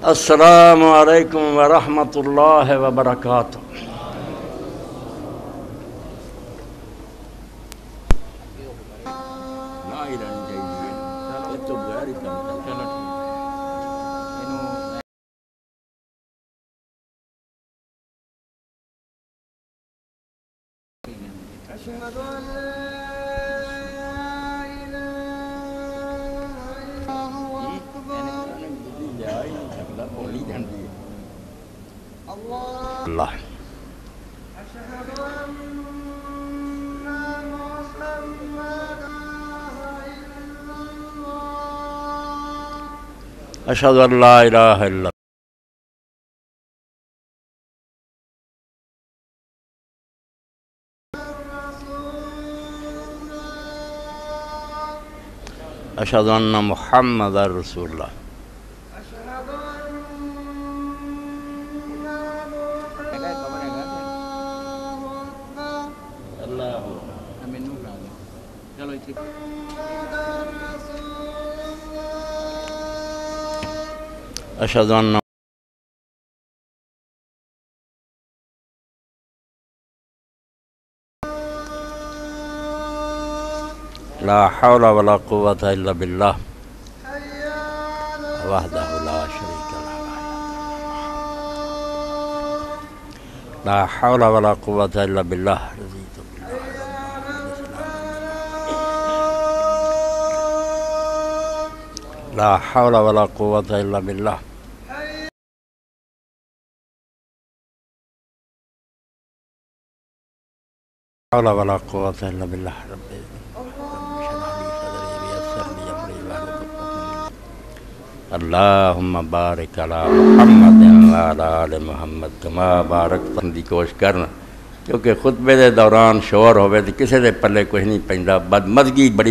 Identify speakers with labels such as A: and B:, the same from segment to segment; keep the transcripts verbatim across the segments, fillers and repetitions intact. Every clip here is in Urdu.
A: السلام علیکم ورحمۃ اللہ وبرکاتہ۔ اللہ اشہد ان لا الہ الا اللہ اشہد ان محمد رسول اللہ۔ اشہد ان لا حول ولا قوة الا باللہ وحدہ لا شریک لہ لا حول ولا قوة الا باللہ رضیت باللہ لا حول ولا قوة الا باللہ حول ولا قوة الا باللہ رب اللہم بارک علی محمد وعلی آل محمد کما بارکت دی کوشش کرنا، کیونکہ خطبے دے دوران شور ہوئے تو کسے دے پلے کچھ نہیں پہندا، بدمزگی بڑی۔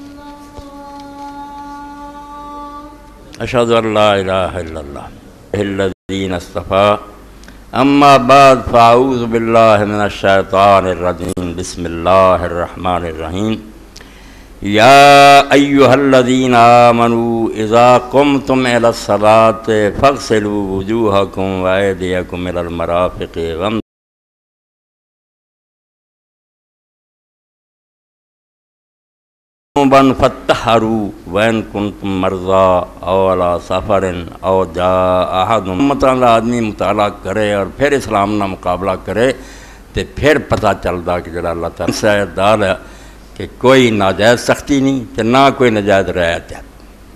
A: اشہد ان لا الہ الا اللہ الذین اصطفیٰ اما بعد فاعوذ باللہ من الشیطان الرجیم بسم اللہ الرحمن الرحیم یا ایہا الذین آمنوا اذا قمتم الی الصلاة فاغسلوا وجوہکم وایدیکم الی المرافق وامن فاتطہروا وان کنتم مرضی او علی سفر او جاء احد مطلب آدمی مطالعہ کرے اور پھر اسلام نہ مقابلہ کرے تو پھر پتہ چلتا کہ جڑا اللہ تعالیٰ سے دال ہے کہ کوئی ناجائز سختی نہیں تو نہ کوئی ناجائز رعایت ہے۔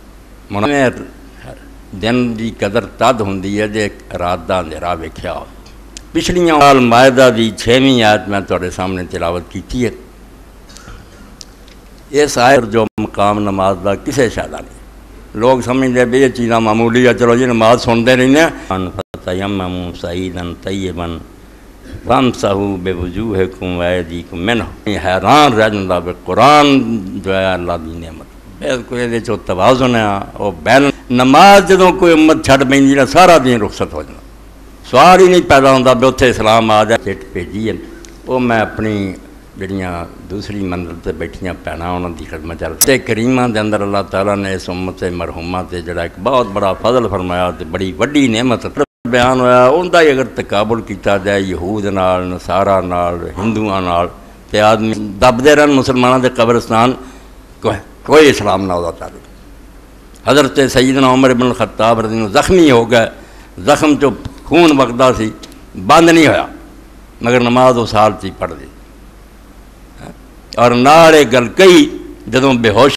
A: دن دی قدر تد ہوندی ہے جے رات دا اندھیرا ویکھیا ہو۔ پچھلیاں سال مائدہ دی چھویں آیت میں تواڈے سامنے تلاوت کیتی ہے۔ اس آیت جو مقام نماز دا کسے شادا نہیں، لوگ سمجھتے بھی یہ چیزاں معمولی ہے، چلو جی نماز سنتے رہنے ہیں۔ فَتَيَمَّمُوا صَعِيدًا طَيِّبًا فَامْسَحُوا بِوُجُوهِكُمْ وَأَيْدِيكُمْ مِنْهُ۔ حیران رہ جاندہ بے قرآن جو ہے اللہ دی نعمت، بالکل یہ جو توازن ہے وہ بین نماز جدوں کوئی امت چھڑ پہنی نا سارا دین رخصت ہو جانا، سوال ہی نہیں پیدا ہوتا بھی اتنے اسلام آ جائے۔ چٹ بھیجی ہے وہ میں اپنی جڑیاں دوسری منزل تے بیٹھیاں پینا انہوں دی خدمت چلتے کریمہ دے اندر اللہ تعالیٰ نے اس امت مرحومہ تے جڑا ایک بہت بڑا فضل فرمایا تے بڑی وڈی نعمت بیان ہویا، ان دا اگر تقابل کیتا جائے یہود نال نصارہ نال ہندوؤں نال تے آدمی دبدے رہن مسلمانوں دے قبرستان کوئی اسلام نہ ہوتا تعلق۔ حضرت سیدنا عمر بن الخطاب رضی اللہ عنہ زخمی ہو گئے، زخم جو خون وگدا سی بند نہیں ہویا مگر نماز اس حال تھی پڑھ دی اور نالے گل کئی جدوں بے ہوش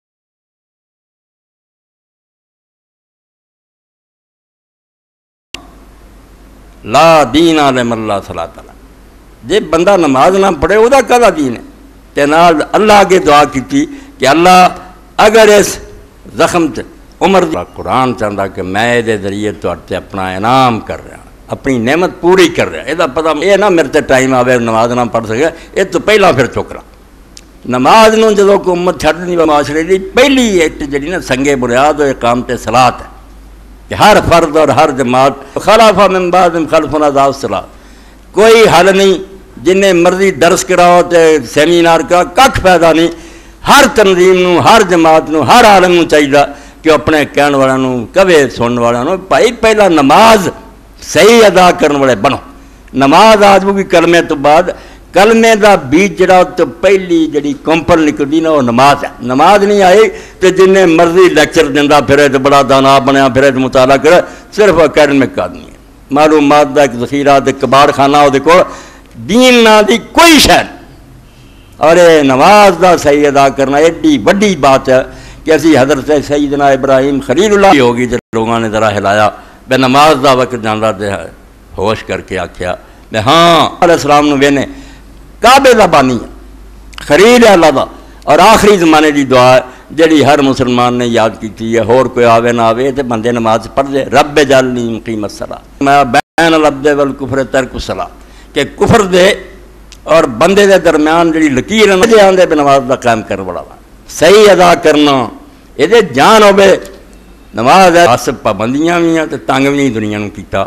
A: لا دین عالم اللہ صلاۃ اللہ، جے بندہ نماز نہ پڑھے وہ دا کہدا دین ہے؟ تے نال اللہ آگے دعا کیتی کہ اللہ اگر اس زخم تے عمر دی قرآن چاہتا کہ میں دے ذریعے تو اپنا انعام کر رہا، اپنی نعمت پوری کر رہا، یہ پتہ یہ نہ میرے تے ٹائم آوے نماز نہ پڑھ سکے، یہ تو پہلا پھر چکرا نماز نو جدوں کو امت چھڈ نہیں معاشرے دی پہلی ایک جڑی نا سنگے بنیاد و اقامت صلاۃ ہے کہ ہر فرد اور ہر جماعت خلف من بعدہم خلف اضاعوا الصلاۃ، کوئی حل نہیں، جنہیں مرضی درس کراؤ تے سیمینار کا کھ فائدہ نہیں۔ ہر تنظیم نو ہر جماعت نو ہر عالم نو چاہیے کہ کہ اپنے کہن والوں کہے سننے والوں بھائی پہلا نماز صحیح ادا کرنے والے بنو. نماز آج بھی کلمے تو بعد کلمے دا بیج جڑا تو پہلی جڑی کمپل نکلتی نا وہ نماز ہے. نماز نہیں آئی تو جن مرضی لیکچر دینا پھرے تو بڑا دانا بنیا پھرے تو مطالعہ کرے صرف اکیڈمک آدمی ہے. معلومات دا ایک ذخیرہ تے کباڑ خانہ وہ دیکھو دین نہ دی کوئی شہر. اور نماز دا صحیح ادا کرنا ایڈی وڈی بات ہے کہ اسی حضرت سیدنا ابراہیم خلیل اللہ ہوگی جب لوگوں نے ذرا ہلایا بے نماز دا وقت جانا دے ہوش کر کے آکھیا میں ہاں علیہ السلام نو وینے کعبے دا بانی ہے خلیل اللہ دا. اور آخری زمانے دی دعا ہے جڑی ہر مسلمان نے یاد کی ہے اور کوئی آوے نہ آوے تو بندے نماز پڑھ دے رب جعلنی مقیم الصلاۃ میں بین العبد والکفر ترک الصلاۃ کہ کفر دے اور بندے دے درمیان جڑی لکیر ہے آندے بے نماز دا قائم کرنے والا صحیح ادا کرنا یہ جان ہوے نماز ہے. بس پابندیاں بھی ہیں تو تنگ بھی نہیں دنیا نو کیتا.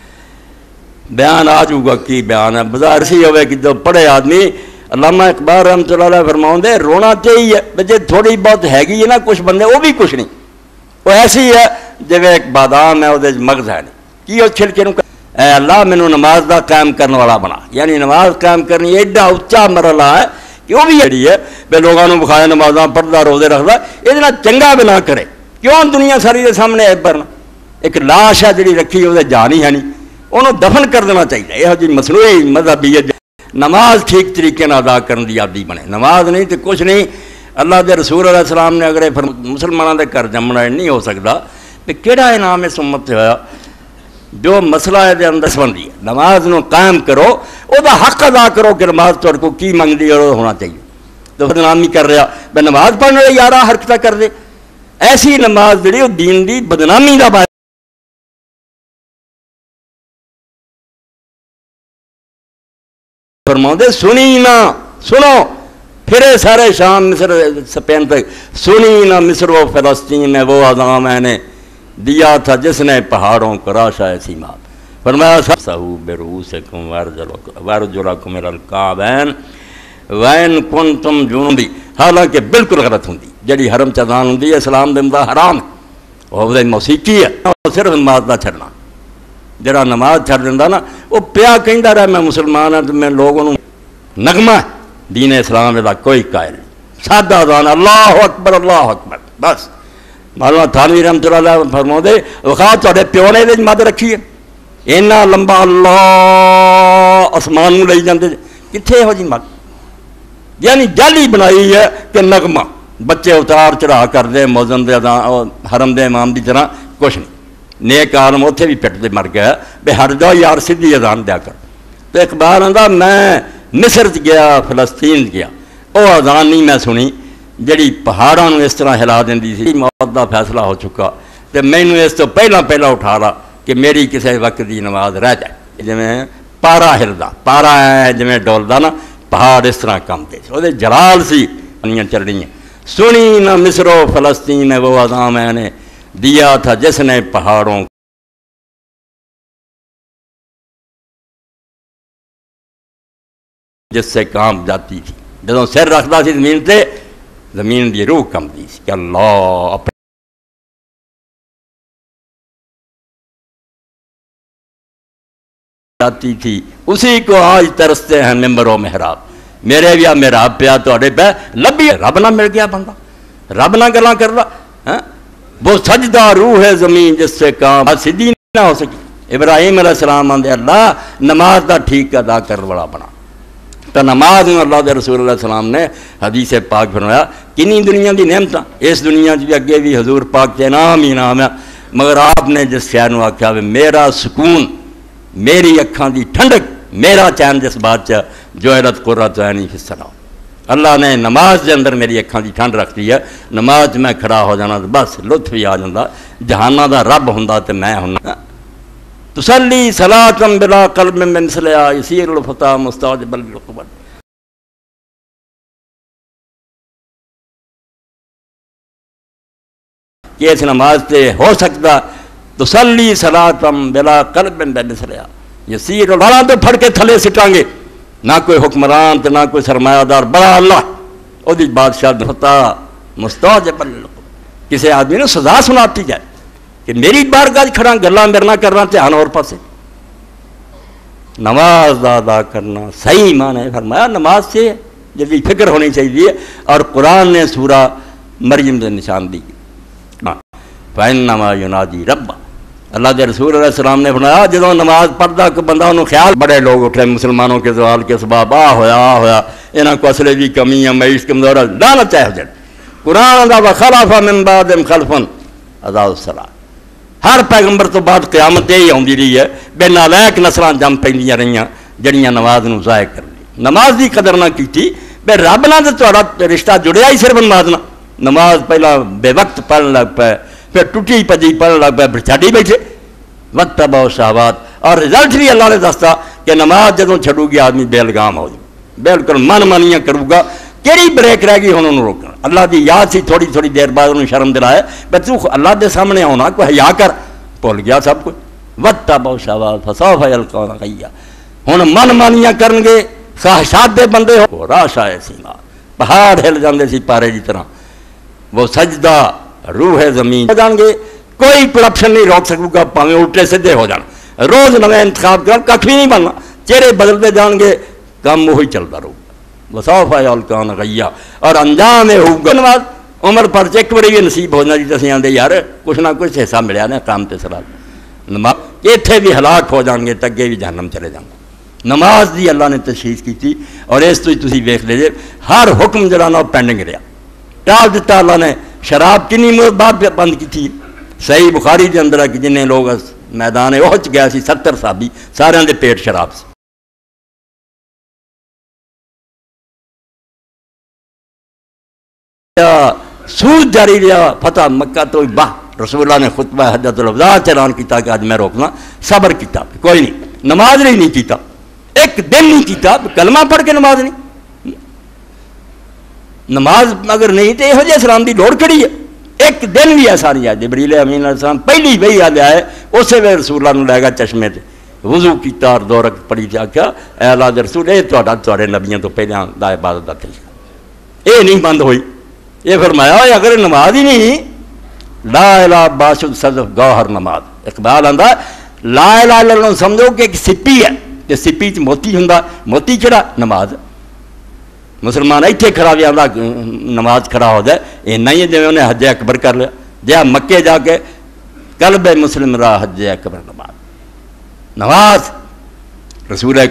A: بیان آ جاؤگا کی بیان ہے بازار سی ہوئے کہ جو پڑھے آدمی علامہ اقبال رحمۃ اللہ علیہ فرماؤں دے رونا چاہیے بجے تھوڑی بہت ہے گی ہے نا کچھ بندے وہ بھی کچھ نہیں وہ ایسی ہے جب ایک بادام ہے وہ مغز ہے نہیں کی وہ چھلکے نو اے اللہ مینو نماز دا قائم کرنے والا بنا. یعنی نماز قائم کرنی ایڈا اچا مرحلہ ہے کہ وہ بھی جڑی ہے بے لوگوں بخایا نمازاں پڑھتا روزے رکھتا یہ چنگا بھی نہ کرے. کیوں دنیا ساری دے سامنے ہے پر ایک لاش ہے جڑی رکھی وہ جان ہی ہے نہیں انہوں دفن کر دینا چاہیے. یہ جی مصنوعی مذہبیت نماز ٹھیک طریقے نہ ادا کرنے کی عادی بنے. نماز نہیں تو کچھ نہیں. اللہ دے رسول علیہ السلام نے اگر مسلمانوں کے گھر جمنا نہیں ہو سکتا تو کہڑا انعام اس امت سے ہوا جو مسئلہ ہے اندر سبندی ہے. نماز نو قائم کرو وہ حق ادا کرو کہ نماز تر کو کی منگتی اور ہونا چاہیے. تو بدنامی کر رہا بے نماز پڑھنے والے یارہ حرکتیں کر دے ایسی نماز جڑی وہ دین دی بدنامی دا باعث فرماؤں دے سنی نہ سنو پھرے سارے شام مصر سپین تک سنی نہ مصر و فلسطین میں وہ اذان میں نے دیا تھا جس نے پہاڑوں کو راشا ایسی مات. فرمایا سہو برؤوسکم وارجلکم الی الکعبین وین کنتم جنوبی. حالانکہ بالکل غلط ہوں جڑی حرم چذان ہوں اسلام دے اندر حرام ہے وہ موسیقی ہے. صرف نماز نہ چھڑنا جڑا نماز چھڑ دینا نا وہ پیا کہندا رہا میں مسلمان ہوں تو میں لوگوں نغمہ ہے دین اسلام دا کوئی قائل نہیں. سادہ اذان اللہ اکبر اللہ اکبر بس. مولانا تھانوی رحمۃ اللہ علیہ فرماؤں دے وخا تھوڑے پیو نے یہ مد رکھی ہے اینا لمبا اللہ آسمان نو لئی جاندے کتنے ہو جی مد. یعنی جعلی بنائی ہے کہ نغمہ بچے اتار چڑھا کر دے موزن دے حرم دے امام دی طرح کچھ نہیں. نیک عالم اتنے بھی پٹ دے مر گیا بے ہٹ جاؤ یار سیدھی اذان دیا کر. تو اقبال آندا میں مصر گیا فلسطین گیا وہ اذان نہیں میں سنی جڑی پہاڑوں اس طرح ہلا دیندی سی. موت دا فیصلہ ہو چکا تو مینوں اس تو پہلا پہلا اٹھا لا کہ میری کسی وقت دی نماز رہ جائے. جویں پارا ہلدا پارا ہے جویں ڈولدا نا پہاڑ اس طرح کم دے وہ جلال سی پنیاں چل رہی ہیں. سنی نہ مصر و فلسطین وہ اذان میں نے دیا تھا جس نے پہاڑوں جس سے کام جاتی تھی جدوں سر رکھتا سی زمین تے زمین دی روح کم دی سی کہ اللہ اپنے جاتی تھی. اسی کو آج ترستے ہیں ممبر و محراب. میرے بھی محراب پیا تھوڑے پہ لبھی رب نہ مل گیا بندہ رب نہ گلاں کر رہا وہ سجدہ روح ہے زمین جس سے کام سیدھی نہ ہو سکی. ابراہیم علیہ السلام آندے اللہ نماز دا ٹھیک ادا کر والا بنا. تو نماز میں اللہ دے رسول اللہ السلام نے حدیث پاک فرمایا کنی دنیا دی نعمتاں اس دنیا بھی اگے بھی حضور پاک کے نام ہی نام ہے مگر آپ نے جس شہر نو آکھیا میرا سکون میری اکھاں دی ٹھنڈک میرا چین جس بات چ جو عرت قرۃ عینی فی الصلاۃ. اللہ نے نماز کے اندر میری اکھاں دی ٹھنڈ رکھ دی ہے. نماز میں کھڑا ہو جانا بس لطف ہی آ جاتا. جہانہ دا رب ہوندا تے میں ہونا. تسلی صلاۃ بلا قلب من مثلها یسیر الفتى مستعجب للعقبۃ. کہ اس نماز تے ہو سکتا تسلی صلاۃ بلا قلب من مثلها یسیر الفتى تو پھڑ کے تھلے سٹاں گے نہ کوئی حکمران تے نہ کوئی سرمایہ دار بڑا اللہ وہ دی بادشاہ فتح مستعجب للعقبۃ. کسی آدمی نے سزا سناتی جائے کہ میری بارگاہ کھڑا گلاں میرے نہ کرنا دھیان اور پاسے. نماز ادا کرنا صحیح معنی ہے فرمایا نماز سے جلدی فکر ہونی چاہیے. اور قرآن نے سورہ مریم سے نشان دی فَإِنَّمَا يُنَادِي رَبَّ. اللہ کے رسول علیہ السلام نے فرمایا جدوں نماز پڑھدا کہ بندہ انہوں خیال بڑے لوگ اٹھے مسلمانوں کے زوال کے سبب آ ہویا آ ہویا انہاں کو اصلے بھی کمی ہے معیشت کمزور ہے لعنت ہے جڑ قرآن دا وخلف من بعدهم خلف اضاعوا الصلاۃ. ہر پیغمبر تو بعد قیامت یہی آتی رہی ہے بے نالائق نسلاں جم پہ رہی جڑیاں نماز نو ضائع کر لی نماز دی قدر نہ کی بے رب نہ تو رشتہ جڑیا ہی صرف نماز نہ. نماز پہلا بے وقت پڑھن لگ پے پھر ٹوٹی پجی پڑھن لگ پے پھر چھڈی بیٹھے وقت بہت شہوات. اور رزلٹ بھی اللہ نے دستا کہ نماز جدوں چھڈو گی آدمی بے لگام ہو جائے بالکل من مانیاں کرو گا. کیڑی بریک رہ گئی ہوں انہوں روکنا اللہ دی یاد سی تھوڑی تھوڑی دیر بعد انہوں شرم دلائے بے تو اللہ دے سامنے آنا کوئی حیا کر بھول گیا سب کچھ. وقت بہت شہوات فسوف یلقون غیا. ہوں من مانیاں کرن گے خواہشات دے بندے ہو راش آئے سینا پہاڑ ہل جاندے سی پارے کی طرح وہ سجدہ روح زمین ہو جان گے. کوئی کرپشن نہیں روک سکوں گا پاویں الٹے سیدھے ہو جان. روز نویں انتخاب کر کھ بھی نہیں بننا چہرے بدلتے جان گے کام وہی چلتا رہو وسوف یلقون غیا. اور انجام ہوگا نماز عمر پر ایک بڑی بھی نصیب ہونا جی تصے آدھے یار کچھ نہ کچھ حصہ ملیا نا کام تے سرا نماز اتنے بھی ہلاک ہو جان گے تو اگے بھی جہنم چلے جان گے. نماز دی اللہ نے تشخیص کی تھی اور اس تو تھی ویخ لے جے ہر حکم جڑا نا پینڈنگ رہا ٹال دیتا. اللہ نے شراب کنی مدت بعد بند کی تھی. صحیح بخاری کے اندر کہ جن لوگ میدان احد گیا سی ستر صحابی سارے دے پیٹ شراب سے. سود جاری رہا فتح مکہ تو باہ رسول اللہ نے خطبہ حجۃ الوداع اعلان کیتا کہ آج میں روکنا صبر کیتا کوئی نہیں نماز نہیں نہیں کیتا ایک دن نہیں کیتا کلمہ پڑھ کے نماز نہیں. نماز اگر نہیں تو یہ اسلام کی لوڑ کڑی ہے. ایک دن بھی ایسا نہیں ہے جبریل امین علیہ السلام پہلی وہی آ آئے اسی ویلے رسول اللہ نے لے گا چشمے سے وضو کیتا اور دو رکعت پڑھی جا کے اے اللہ دے رسول یہ تھوڑے نبیوں تو پہلے دا عبادت دا طریقہ یہ نہیں بند ہوئی. یہ فرمایا اگر نماز ہی نہیں لا الہ باشد صدف گوہر نماز. اقبال آندا لا الہ الا اللہ سمجھو کہ ایک سپی ہے کہ سپی چ موتی ہوں موتی کہڑا نماز. مسلمان اتنے کھڑا بھی آتا نماز کھڑا ہو جائے یہ نہیں جی انہیں حج اکبر کر لیا جہاں مکے جا کے قلب مسلم را حج اکبر نماز. نماز رسول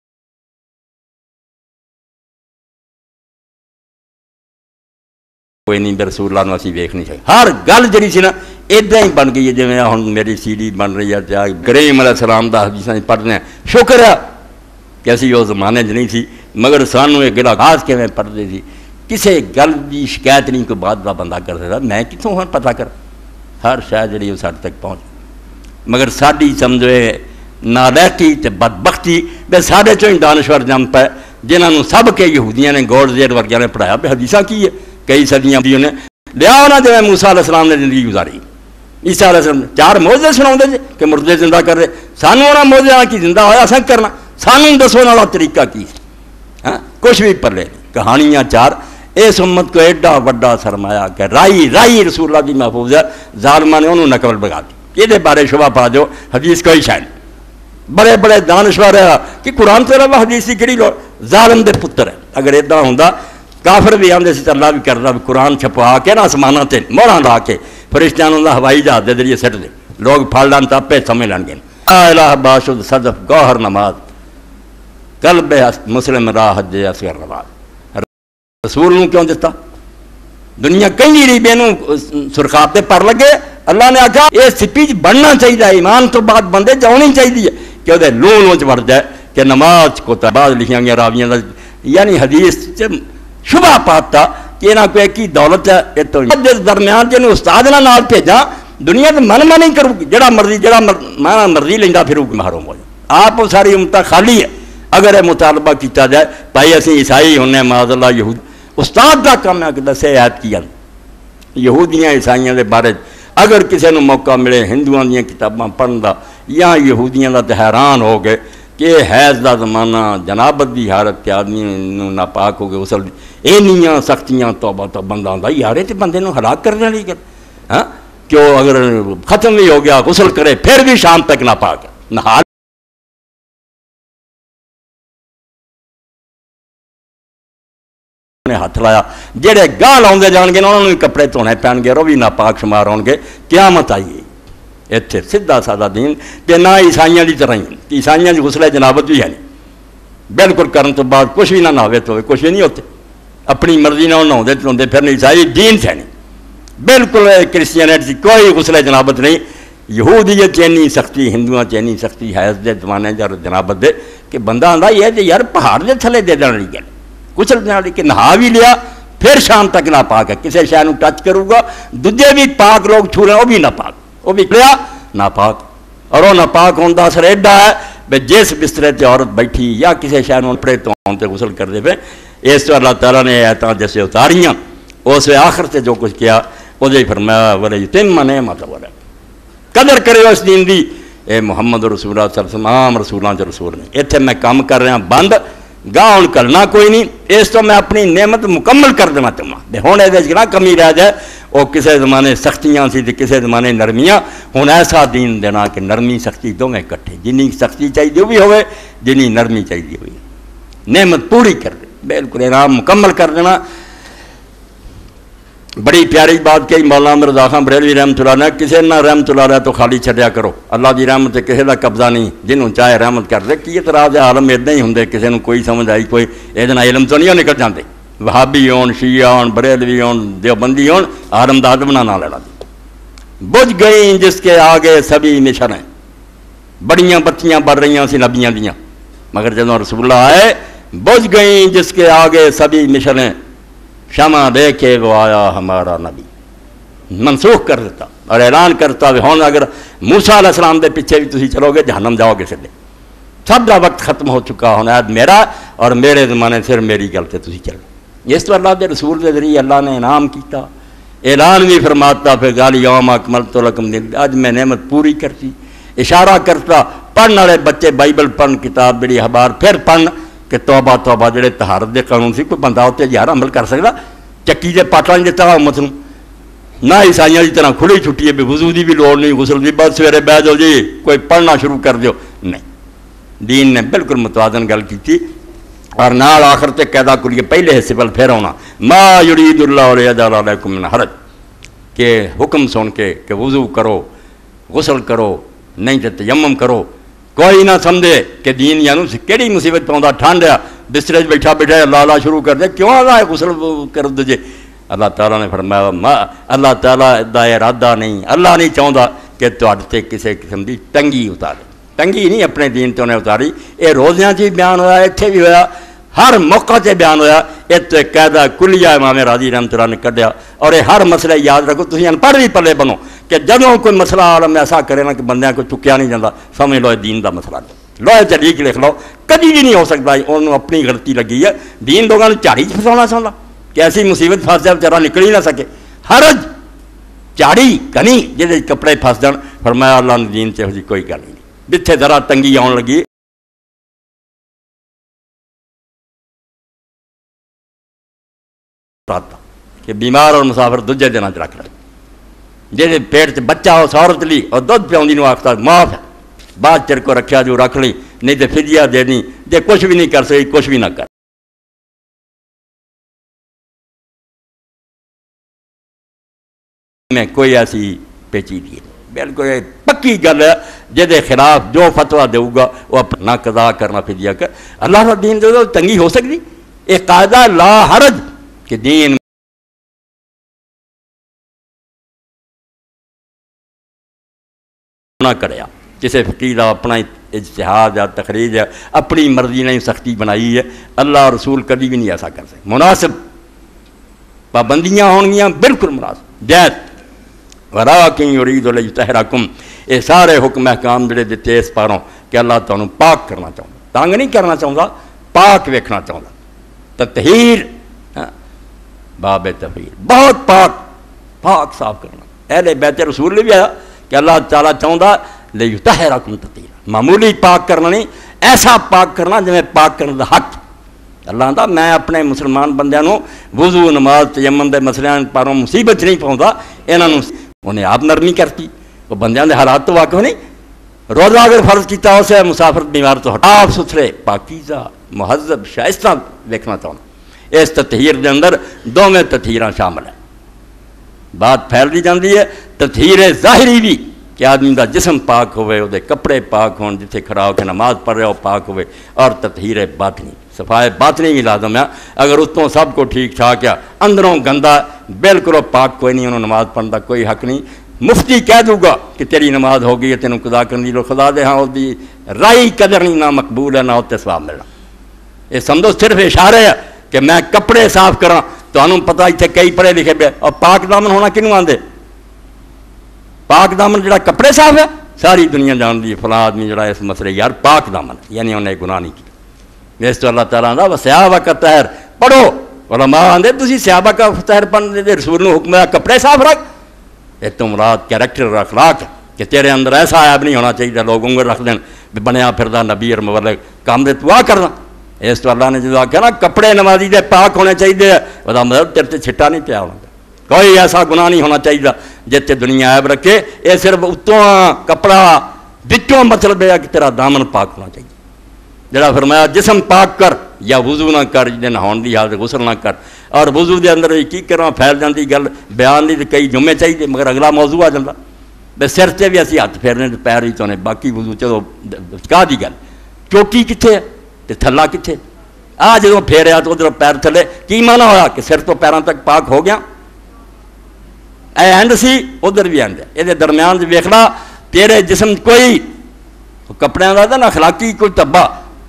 A: کوئی نہیں رسول اللہ نو اسی ویکھ نہیں سکتے. ہر گل جڑی سی نا ادا ہی بن گئی ہے جی ہوں میری سی ڈی بن رہی ہے کریم علیہ السلام دا حدیثاں پڑھنے شکر ہے کہ اسی وہ زمانے چ نہیں سی مگر سانوں یہ گلا خاص کیویں پڑھتے سی کسی گل کی شکایت نہیں کوئی بات کا بندہ کر سکتا. میں کتوں ہوں پتہ کر ہر شاید جڑی وہ ساڈے تک پہنچ مگر ساری سمجھو نالائقی تے بدبختی بے ساڈے چوں ہی دانشور جم پے جنہوں سب کے یہودیاں نے گوڈ زیر ورگیاں نے پڑھایا بھی حدیثاں کی ہے کئی صدیاں نے لیا ہونا جی موسیٰ علیہ السلام نے زندگی گزاری. عیسیٰ علیہ السلام چار موجزے سنا جی کہ مردے زندہ کر رہے سانوں انہوں موجزہ کی زندہ ہویا سنگ کرنا سانوں دسو والا طریقہ کی ہاں کچھ بھی پلے کہانیاں چار. اس امت کو ایڈا وڈا سرمایہ کہ رائی رائی رسول اللہ کی محفوظ ہے ظالمہ نے انہوں نقل بگا دی. یہ بارے شبہ پا جو حدیث کوئی شاید بڑے بڑے دانشور ہے کہ قرآن سے علاوہ حدیث کی کہڑی لوڑ ظالم دے پتر ہے. اگر ادا ہوں کافر بھی آدھے سے اللہ بھی کرتا بھی قرآن چھپوا کے نا آسمانہ تے موڑاں لا کے فرشتیاں کا ہوائی جہاز دے ذریعے سٹ دے لوگ پھڑ لان تو آپے سمجھ لین گے. لا الہ باشد صدف گوہر نماز قلب مسلم راہ حج اصغر نماز. رسول نو کیوں دیتا دنیا کہیں رہی بے سرخاب تے پر لگے. اللہ نے آخیا یہ سپی چ بننا چاہیے ایمان تو بعد بندے چاہنی چاہیے کہ وہ لون چ بڑھ جائے کہ نماز کو بعد لکھیاں گیا راویاں یعنی حدیث شبہ پاتا کہ یہاں کو ایک ہی دولت ہے یہ تو درمیان جن استاد نال بھیجا دنیا تو من من نہیں کرو گی جڑا مرضی جڑا میں مرضی لینا پھر محروم ہو جائے. آپ ساری امتہ خالی ہے. اگر یہ مطالبہ کیتا جائے بھائی اسی عیسائی ہونے معاذ اللہ یہود استاد کا کام ہے کہ دسے عید کیا یہودیاں عیسائیاں دے بارے اگر کسی نے موقع ملے ہندوؤں دیا کتاباں پڑھن دا یا یہودیاں دا تو حیران ہو گئے کہ حیض دا زمانہ جنابت دی حالت کے آدمی ناپاک ہو گئے اسل اینیاں سختیاں توبہ تو بندہ آتا یار تے بندے نو ہلاک کرنے والی گل کہ وہ اگر ختم بھی ہو گیا غسل کرے پھر بھی شام تک ناپاک ہے، نہا نے ہاتھ لایا جہے گاہ لاؤندے جان گے انہوں نے کپڑے دھونے پین گے وہ بھی ناپاک شمار ہون گے، قیامت آئی اتنے سیدھا سادہ دین تے نہ عیسائیاں دی طرح ہی، عیسائیاں دی غسل جنابت بھی ہے نہیں، بالکل کرن تو بعد کچھ بھی نہ نہاوے تو کچھ بھی نہیں ہوتے، اپنی مرضی نہ نہاؤندے چلاؤندے پھر نہیں، عیسائی دین سے نہیں، بالکل کرسچینٹی کوئی غسل جنابت نہیں، یہودیت چینی سختی ہندوؤں چینی سختی حیض دے زمانے جا جنابت دے کہ بندہ آندا یہ تے یار پہاڑ دے تھلے دے دین والی گل غسل دینے والی کہ نہا بھی لیا پھر شام تک ناپاک ہے، کسی شے نوں ٹچ کروں گا دوجے بھی پاک لوگ چھو رہے ہیں وہ بھی ناپاک، وہ بھی لیا ناپاک، اور وہ ناپاک ہونے کا اثر ایڈا ہے بے جس بسترے تے عورت بیٹھی یا کسی شے نوں کپڑے دھون تے غسل کر دے پے، اس تو اللہ تعالیٰ نے آیتاں جیسے اتاریاں اس آخر سے جو کچھ کیا وہ فرمایا وَلَيُتِمَّ نِعْمَتَهُ عَلَيْكُمْ، قدر کرے اس دین دی، اے محمد رسول اللہ صلی اللہ علیہ وسلم عام رسولاں چ رسول نے، اتنے میں کام کر رہا بند گاہ ہوں کرنا کوئی نہیں، اس تو میں اپنی نعمت مکمل کر دینا چاہوں بے ہوں یہ نہ کمی رہ جائے، وہ کسی زمانے سختیاں سی تے کسی زمانے نرمیاں، ہوں ایسا دین دینا کہ نرمی سختی دونوں کٹھے، جنی سختی چاہیے بھی ہوئے جنی نرمی چاہیے ہوئی، نعمت پوری کر دے، بالکل انعام مکمل کر دینا۔ بڑی پیاری بات کہی مولانا مرزا خان بریلوی رحمت اللہ نے، کسی نہ رحمت اللہ رہا تو خالی چھڈیا کرو، اللہ دی رحمت کسی کا قبضہ نہیں، جنہوں چاہے رحمت کر دے، کی اعتراض ہے، عالم ادا ہی ہوں، کسی نے کوئی سمجھ آئی کوئی یہ علم تو نہیں نکل جاتے، وہابی ہون شیعہ ہون بریلوی ہون دیوبندی ہون، عالم دا ادب نہ لینا، بجھ گئی جس کے آگے سبھی مشنیں، بڑیاں بتیاں بڑھ رہی سی نبیاں دیاں، مگر جدوں رسول اللہ آئے بجھ گئی جس کے آگے سبھی مشنیں، شمع دے کے وہ آیا ہمارا نبی، منسوخ کر دیتا اور اعلان کرتا ہوں اگر موسیٰ علیہ السلام دے پیچھے بھی تسی چلو گے جہنم جاؤ گے سدے، سب کا وقت ختم ہو چکا ہونا ہے میرا اور میرے زمانے صرف میری گل سے تسی چلو، اس تو اللہ دے رسول کے ذریعے اللہ نے انعام کیتا، اعلان بھی فرماتا پھر گالی یوم اکملت لکم دین، اج میں نعمت پوری کرتی، اشارہ کرتا پڑھنے والے بچے بائبل پڑھن کتاب بڑی اخبار پھر پڑھن کہ توبہ توبہ جڑے طہارت دے قانون سی کوئی بندہ ہوتے یار عمل کر سکتا، چکی دے پاٹاں دی طرح امت نوں نہ عیسائیاں دی طرح کھلی چھٹی ہے، وضو دی بھی لوڑ نہیں، غسل دی بس سویرے بہ جاؤ جی کوئی پڑھنا شروع کر دیو، نہیں، دین نے بالکل متوازن گل کی، اور نال آخر تے قاعدہ کلیے پہلے حصے پل پھر آنا ما یرید اللہ لیجعل علیکم من حرج، کہ حکم سن کے کہ وضو کرو غسل کرو نہیں تے تیمم کرو، کوئی نہ سمجھے کہ دین یعنی کیڑی مصیبت پاؤں ٹھنڈ ہے بسترے بیٹھا بیٹھا اللہ اللہ شروع کر دے، کیوں اللہ ہے غسل کر دے، اللہ تعالیٰ نے فرمایا ما اللہ تعالیٰ دا ارادہ نہیں، اللہ نہیں چاہتا کہ تے کسی قسم کی تنگی اتارے، تنگی نہیں اپنے دین تو انہیں اتاری، یہ روزیاں چی بیان ہویا اتنے بھی ہویا ہر موقع سے بیان ہویا، اتو ایک قاعدہ کلیہ امام راضی رحمت اللہ نے کڈیا، اور یہ ہر مسئلہ یاد رکھو تسی ان پڑھ بھی پلے بنو کہ جدوں کوئی مسئلہ عالم ایسا کرے نا کہ بندیاں کو چکیا نہیں جاتا، سمجھ لو دین دا مسئلہ لوہے چ لکھ لکھ لو، کدی بھی نہیں ہو سکتا انہوں اپنی غلطی لگی ہے، دین لوگوں نے جھاڑی چ پھسانا چاہتا کہ ایسی مصیبت پھس جائے بیچارہ نکل ہی نہ سکے، حرج جھاڑی کنی جہے کپڑے پھس جان، فرمایا اللہ نے دین سے جی کوئی گل نہیں، جتھے ذرا تنگی آن لگی کہ بیمار اور مسافر دوجے دن چ رکھ لے، جہے پیٹ سے بچہ ہو عورت لی اور دھد پیاؤں نو آختا معاف ہے، بعد چر کو رکھیا جو رکھ لی، نہیں تو فدیہ دینی، جے کچھ بھی نہیں کر سکی کچھ بھی نہ کر، میں کوئی ایسی پیچیدگی نہیں، بالکل پکی گل ہے، جہدے خلاف جو فتویٰ دے گا وہ اپنا قضا کرنا فدیہ کر، اللہ کا دین دے دو تنگی ہو سکتی، ایک قاعدہ لا حرج کہ دین نہ کریا، کسی فقیر اپنا اجتہاد یا تخریج ہے اپنی مرضی نے سختی بنائی ہے، اللہ رسول کبھی بھی نہیں ایسا کر سکتے، مناسب پابندیاں ہونگیاں بالکل مناسب جائز، وَلَٰكِن يُرِيدُ لِيُطَهِّرَكُمْ، یہ سارے حکم احکام جڑے دیتے اس پاروں کہ اللہ تعالیٰ پاک کرنا چاہتا، تنگ نہیں کرنا چاہتا، پاک ویکھنا چاہتا، تطہیر باب تطہیر بہت پاک پاک صاف کرنا، اہل بیت رسول نے بھی آیا کہ اللہ تعالیٰ چاہتا لِيُطَهِّرَكُمْ تَطْهِيرًا، معمولی پاک کرنا نہیں، ایسا پاک کرنا جویں پاک کرنے دا حق، اللہ دا میں اپنے مسلمان بندیاں نو وضو نماز تیمم دے مسئلیاں پاروں مصیبت نہیں پاؤندا، انہاں نو انہیں آپ نرمی کرتی، وہ بندیاں دے حالات تو واقف نہیں. روزہ اگر فرض کیتا اسے مسافر بیمار تو صاف ستھرے پاکیزہ مہذب شائستہ دیکھنا چاہنا. اس تطہیر دے اندر دونوں تطہیراں شامل ہیں. بات پھیل دی جاندی ہے تطہیر ظاہری بھی کہ آدمی دا جسم پاک ہوئے، وہ دے کپڑے پاک ہون، جتھے کھڑا ہو کے نماز پڑھ رہے ہو پاک ہوئے، اور تطہیر باطنی صفائے باطنی بھی لازم ہے. اگر اتوں سب کو ٹھیک ٹھاک ہے، اندروں گندا بالکل پاک کوئی نہیں، انہوں نماز پڑھنے کا کوئی حق نہیں. مفتی کہہ دوں گا کہ تیری نماز ہو گئی ہے، تینوں قضا کرنی لو خدا دے ہاں اس دی رائی قدر نہیں، نہ مقبول ہے نہ اتنے ثواب ملنا. یہ سمجھو صرف اشارے ہے کہ میں کپڑے صاف کراں. تو انہوں پتہ اتنے کئی پڑھے لکھے پہ، اور پاک دامن ہونا کنوں آندے؟ پاک دامن جڑا کپڑے صاف ہے ساری دنیا جان دی فلاں آدمی جڑا اس مسئلے یار پاک دامن ہے، یعنی انہیں گناہ نہیں کیا. اس تو اللہ تعالیٰ دا وسیابہ کا طہر پڑھو. علماء آندے تسی صحابہ کا طہر پڑھنے دے، رسول نے حکم ہے کپڑے صاف رکھ. یہ تو مراد کیریکٹر اور اخلاق ہے کہ تیرے اندر ایسا عیب نہیں ہونا چاہیے لوگ انگل رکھ دیں بنیا پھردا نبی اور مبلغ کام دے تو آ کرنا. اس تو اللہ نے جو آخیا نا کپڑے نمازی دے پاک ہونے چاہیے، وہ مطلب تیرے تے چھٹا نہیں پیا ہونا، کوئی ایسا گناہ نہیں ہونا چاہیے جتے دنیا عیب رکھے. یہ صرف اتوں کپڑا بچوں مطلب ہے کہ تیرا دامن پاک ہونا چاہیے. جڑا فرمایا جسم پاک کر یا وضو نہ کر، جی نہاؤن دی حالت غسل نہ کر. اور وضو دے اندر کی کرنا پھیل جاتی گل بیان دی کئی جمعے چاہیے، مگر اگلا موضوع آ جاتا بے سر سے بھی اسی ہاتھ پھیرنے پیر ہی چاہنے، باقی وضو چلو کا دی گل چوکی کتنے ہے تو تھلا کتنے. آ جدو پھیریا تو ادھر پیر تھلے کی مانا ہوا کہ سر تو پیروں تک پاک ہو گیا. اے اینڈ سی ادھر بھی اینڈ ہے. یہ درمیان سے ویکھنا تیرے جسم کوئی کپڑے کا نا اخلاقی کوئی تباہ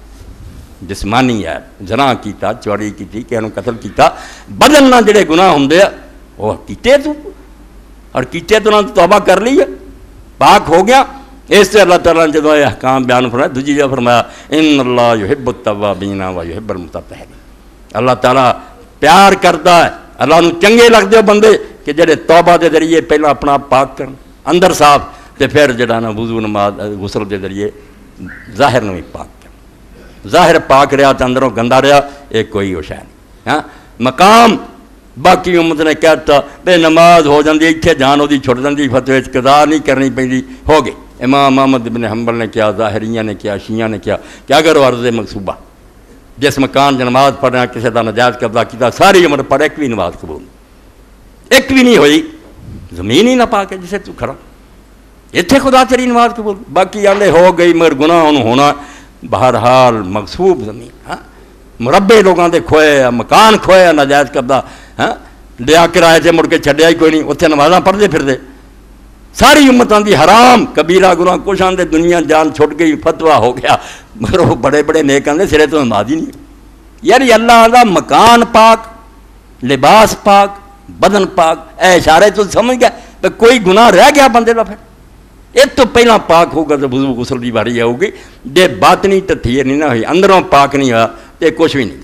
A: جسمانی ہے، زنا کیتا، چوری کی، کسی قتل کیتا، بدن نہ جڑے گناہ ہوں وہ کیتے تو اور کیتے تو نہ توبہ کر لی ہے پاک ہو گیا. اس سے اللہ تعالیٰ نے جدو یہ احکام بیان فرمایا دوجی جگہ فرمایا ان اللہ یحب التوابین و یحب المتطہرین. اللہ تعالیٰ پیار کرتا ہے، اللہ نو چنگے لگتے ہو بندے کہ جڑے توبہ دے ذریعے پہلا اپنا پاک کرن اندر صاف، تے پھر جڑا نا وضو نماز غسل دے ذریعے ظاہر نو بھی پاک کرن. ظاہر پاک رہا تو اندروں گندا رہا، ایک کوئی وہ شے نہیں. ہاں مقام باقی امت نے کہتا بے نماز ہو جاتی اتنے جان وہ چھٹ جاتی، فتوی قضا نہیں کرنی پی، ہو گئی. امام محمد بن حنبل نے کیا، ظاہریہ نے کیا، شیعہ نے کیا کہ اگر عرض مقصوبہ جس مکان جو نماز پڑھنا کسی کا نجائز قبضہ کیا ساری عمر پڑھ ایک بھی نماز قبول نہیں، ایک بھی نہیں ہوئی، زمین ہی نہ پا کے جسے تو کھڑا اتنے خدا تیری نماز قبول. باقی آلے ہو گئی مگر گناہ انہوں ہونا بہرحال مغصوب زمین، ہاں مربے لوگوں دے کھوئے، مکان کھوئے، نجائز قبضہ ہاں لیا کرائے سے مڑ کے چھڈیا ہی کوئی نہیں، اتنے نمازاں پڑھتے پھرتے. ساری امتاں دی حرام کبیرہ گناہ کچھ آندے دنیا جان چھٹ گئی، فتویٰ ہو گیا، مگر وہ بڑے بڑے نیک آندے سرے تو نماز ہی نہیں. یعنی اللہ آندہ مکان پاک، لباس پاک، بدن پاک، اے اشارے تو سمجھ گیا تو کوئی گناہ رہ گیا بندے کا. پھر ایک تو پہلا پاک ہوگا تو وضو غسل دی باری ہوگی، جے باطنی تطہیر نہیں نہ ہوئی، اندروں پاک نہیں ہوا تو کچھ بھی نہیں.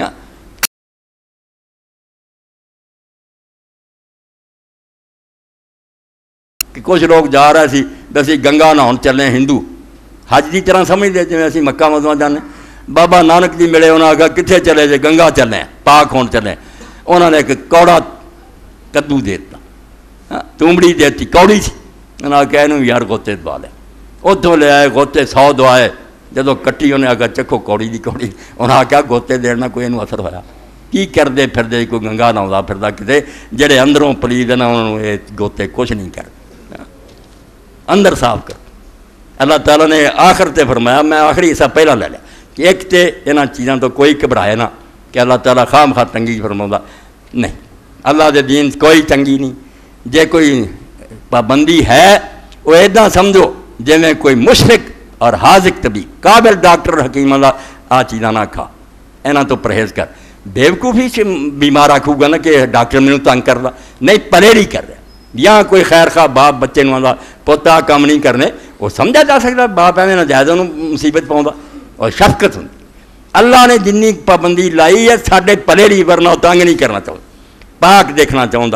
A: کہ کچھ لوگ جا رہے سی اسی گنگا نہاؤن چلے ہندو حج کی طرح سمجھتے جی اسی مکہ مدینہ جانے. بابا نانک جی ملے، انہوں نے کہا کتنے چلے جے؟ گنگا چلے پاک ہون چلے. انہوں نے ایک کوڑا کدو دیتا، تومڑی دیتی کوڑی سی، انہوں نے کہا انہوں یار گوتے دوا لے. اتوں لے آئے گوتے سو دوائے، جدو کٹی انہیں آگا چکھو کوڑی دی کوڑی. انہوں نے کہا گوتے دینا کوئی انہوں اثر ہویا کی کردے پھر دے کوئی گنگا نہ ہوتا پھر کتے جڑے اندروں پلید نہ انہوں نے گوتے کچھ نہیں کر اندر صاف کر. اللہ تعالیٰ نے آخر تے فرمایا، میں آخری حصہ پہلا لے لیا کہ ایک تے انہاں چیزاں تو کوئی گھبرائے نہ کہ اللہ تعالیٰ خام خواہ تنگی فرماؤں نہیں. اللہ دے دین کوئی تنگی نہیں. جے کوئی پابندی ہے وہ ایداں سمجھو جے میں کوئی مشرک اور حاذق طبیب قابل ڈاکٹر حکیم اللہ آ چیزاں نہ کھا، انہاں تو پرہیز کر. بیوقوفی سے بیمار آکھوں گا نا کہ ڈاکٹر میں تنگ کر رہا، نہیں پلیری کر رہا. یا کوئی خیر خواہ باپ بچے نو آندا پوتا کام نہیں کرنے، وہ سمجھا جا سکتا باپ ایویں ناجائز انہوں مصیبت پاؤں اور شفقت ہوں. اللہ نے جنی پابندی لائی ہے ساڈے پلیری ورنہ وہ تنگ نہیں کرنا چاہتا، پاک دیکھنا چاہتا.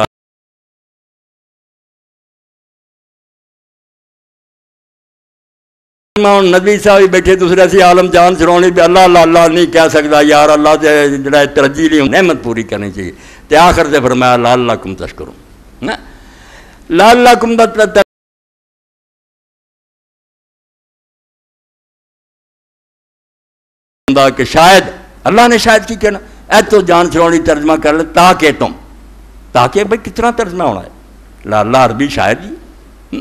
A: ندوی صاحب بیٹھے دوسرے سی عالم جان چرونی بھی اللہ اللہ اللہ نہیں کہہ سکتا یار، اللہ سے جڑا ترجیح نہیں نعمت پوری کرنی چاہیے. تے آخر سے فرمایا لعلکم تشکرون. لعلکم تتقون کہ شاید اللہ نے شاید کی کہنا اے تو جان چھوڑی ترجمہ کر لے تاکہ تم تاکہ بھائی کتنا ترجمہ ہونا ہے لالا عربی شاید ہی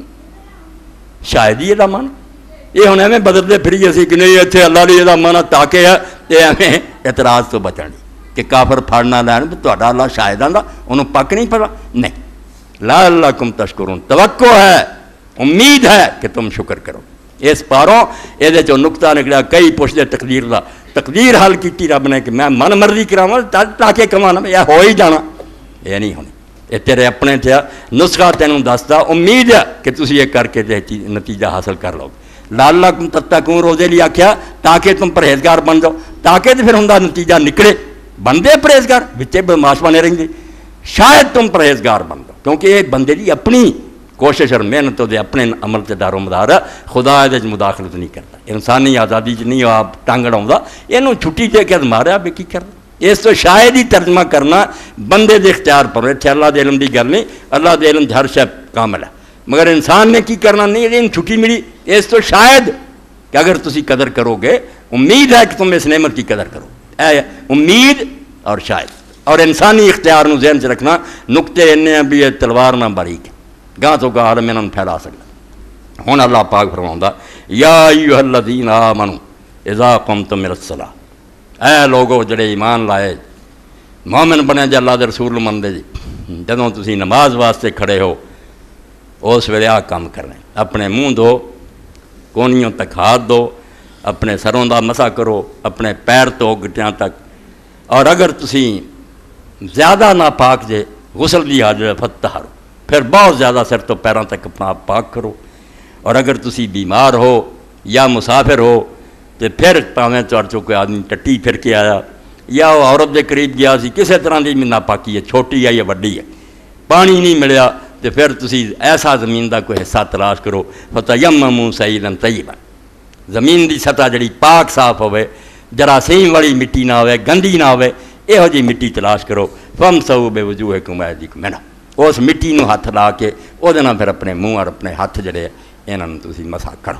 A: شاید ہی یہ مانا یہ ہوں میں بدلتے پھری اسی کہ نہیں اتنے اللہ نے یہ مانا تاکہ ہے یہ ہمیں اعتراض تو بچنی کہ کافر پھاڑنا لین تو تہاڈا اللہ شاید آندا انہوں پک نہیں پڑا نہیں لعلکم تشکرون توقع ہے امید ہے کہ تم شکر کرو اس پاروں یہ جو نقطہ نکلا کئی پوچھتے تقدیر دا تقدیر حل کی رب نے کہ میں من مرضی کراواں تاکہ کمانا یہ ہو ہی جانا یہ نہیں ہونی یہ تیرے اپنے تھے نسخہ تینوں دستا امید ہے کہ تسی یہ کر کے نتیجہ حاصل کر لو لعلکم تتقون روزے لیے آکھیا تاکہ تم پرہیزگار بن جاؤ تاکہ تو پھر ہوندا نتیجہ نکلے بندے پرہیزگار بچے بدماش بنے رہیں گے شاید تم پرہیزگار بن جاؤ کیونکہ یہ بندے دی اپنی کوشش اور محنت دے اپنے عمل سے دار و مدار ہے خدا یہ مداخلت نہیں کرتا انسانی آزادی چ نہیں آپ ٹانگ اڑاؤں یہ چھٹی دے کے ماریا بھی کی کرنا اس تو شاید ہی ترجمہ کرنا بندے دے اختیار پر اتنے اللہ دے علم دی گل نہیں اللہ دے علم ہر شے کامل ہے مگر انسان نے کی کرنا نہیں ان چھٹی ملی اس تو شاید کہ اگر تسی قدر کرو گے امید ہے کہ تم اس نعمت کی قدر کرو اے امید اور شاید اور انسانی اختیار نو ذہن سے رکھنا نقطے انہیں بھی یہ تلوار نہ باریک ہے گاہ تو گاہ میں انہوں پھیلا سکتا ہوں اللہ پاک فرماؤں دا یا ایوہ الذین آمنوا اذا قمتم الی الصلاۃ اے لوگو جڑے ایمان لائے مومن بنے جے اللہ دے رسول من دے جی جدوں تسی نماز واسطے کھڑے ہو اس ویلے آ کام کرنے اپنے منہ دو کونیوں تک ہاتھ دو اپنے سروں دا مسا کرو اپنے پیر تو گٹیاں تک اور اگر تسی زیادہ ناپاک جے غسل دی حاجت فتطہروا پھر بہت زیادہ سر تو پیروں تک اپنا آپ پاک کرو اور اگر تسی بیمار ہو یا مسافر ہو تو پھر پاویں چڑھ چکے آدمی ٹٹی پھر کے آیا یا وہ عورت دے قریب گیا سی کسی طرح کی ناپاکی ہے چھوٹی ہے یا وڈی ہے پانی نہیں ملیا تو پھر تسی ایسا زمین دا کوئی حصہ تلاش کرو فتیمموا صعیدا طیبا زمین دی سطح جڑی پاک صاف ہوئے جراثیم والی مٹی نہ ہوئے گندی نہ ہوئے یہو جی مٹی تلاش کرو فامسحوا بوجوہکم وایدیکم منہ اس مٹی نو ہاتھ لا کے وہ پھر اپنے منہ اور اپنے ہاتھ جڑے یہاں تسی مسا کرو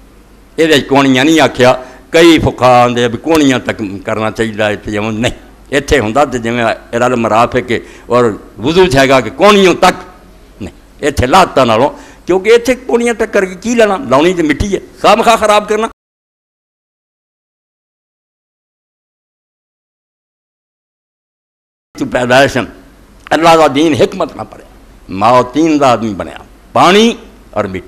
A: یہ کونیاں نہیں آکھیا کئی فقہاء آندے بھی کونیاں تک کرنا چاہیے تیمم نہیں اتنے ہوندا تے جویں ارل مرافق اور وضو ہے گا کہ کونیوں تک نہیں اتنے لاتا نالوں کیونکہ اتنے کونیاں تک کر کے کی لینا لاؤنی تو مٹی ہے خواہ مخواہ خراب کرنا تو پیدائش اللہ کا دین حکمت نہ پڑے ماں تین دا آدمی بنیا پانی اور مٹی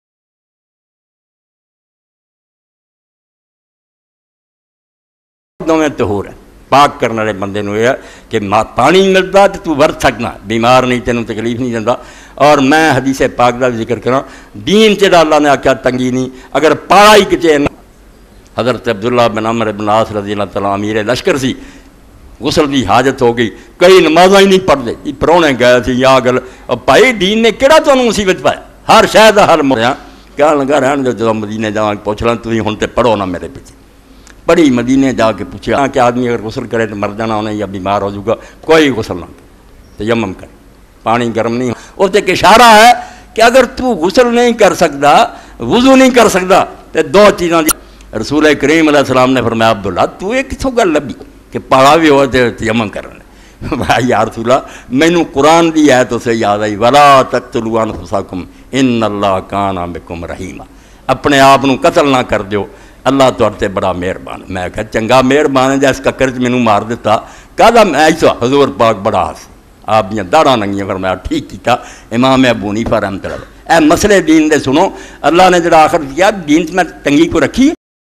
A: میں طہور ہے پاک کرنے والے بندے نو یہ کہ پانی ملتا تو تو ورت سکنا بیمار نہیں تینوں تکلیف نہیں دینا اور میں حدیث پاک دا ذکر کرا دین چڑھا اللہ نے آکھیا تنگی نہیں اگر پاڑا ہی کچے حضرت عبداللہ بن عمر بن عاص رضی اللہ تعالیٰ امیر لشکر سی غسل دی حاجت ہو گئی کئی نمازاں ہی نہیں پڑھتے یہ پرونے گئے تھے یا گل بھائی دین نے کہڑا تمہیں مصیبت پایا ہر شاید ہر مریا کہنے لگا رہن جو جب مدینے جا کے پوچھ لیں تھی ہوں تو پڑھو نہ میرے پیچھے پڑھی مدینے جا کے پوچھا کہ آدمی اگر غسل کرے تو مر جانا انہیں یا بیمار ہو جائے گا کوئی غسل نہ کرے تیمم کرے پانی گرم نہیں ہو اس ایک اشارہ ہے کہ اگر تو غسل نہیں کر سکتا وضو نہیں کر سکتا تو دو چیزاں رسول کریم علیہ السلام نے فرمایا عبداللہ تو یہ کتوں گل لبھی کہ پڑھا بھی ہو تو تیمم کرنے بھائی یا رسول اللہ مینوں قرآن دی ہے تو سے یاد آئی ولا تقتلوا انفسکم ان اللہ کان بکم رحیما اپنے آپ کو قتل نہ کر دیو اللہ تورتے بڑا مہربان میں کہا چنگا مہربان ہے جس ککر چ مینوں مار دیتا کہا میں ایسا حضور پاک بڑا ہس آپ دیاں داڑاں ننگیاں فرمایا ٹھیک کیتا امام ابو حنیفہ رحمۃ اللہ اے مسئلے دین دے سنو اللہ نے جڑا آخر کیا دین میں تنگی کو رکھی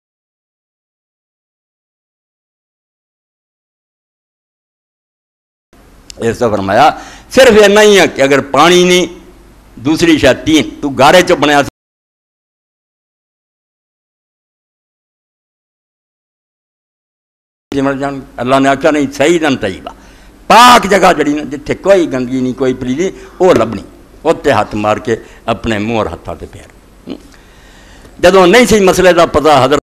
A: ایسا فرمایا صرف یہ نہیں ہے کہ اگر پانی نہیں دوسری شاید تین تو گارے چ بنیا اللہ نے آخیا نہیں صحیح طیبہ پاک جگہ جڑی نا جتھے کوئی گندگی نہیں کوئی پلیدی وہ لبنی اتنے ہاتھ مار کے اپنے منہ اور ہاتھوں سے پھیر جدوں نہیں سی مسئلے دا پتہ حضرت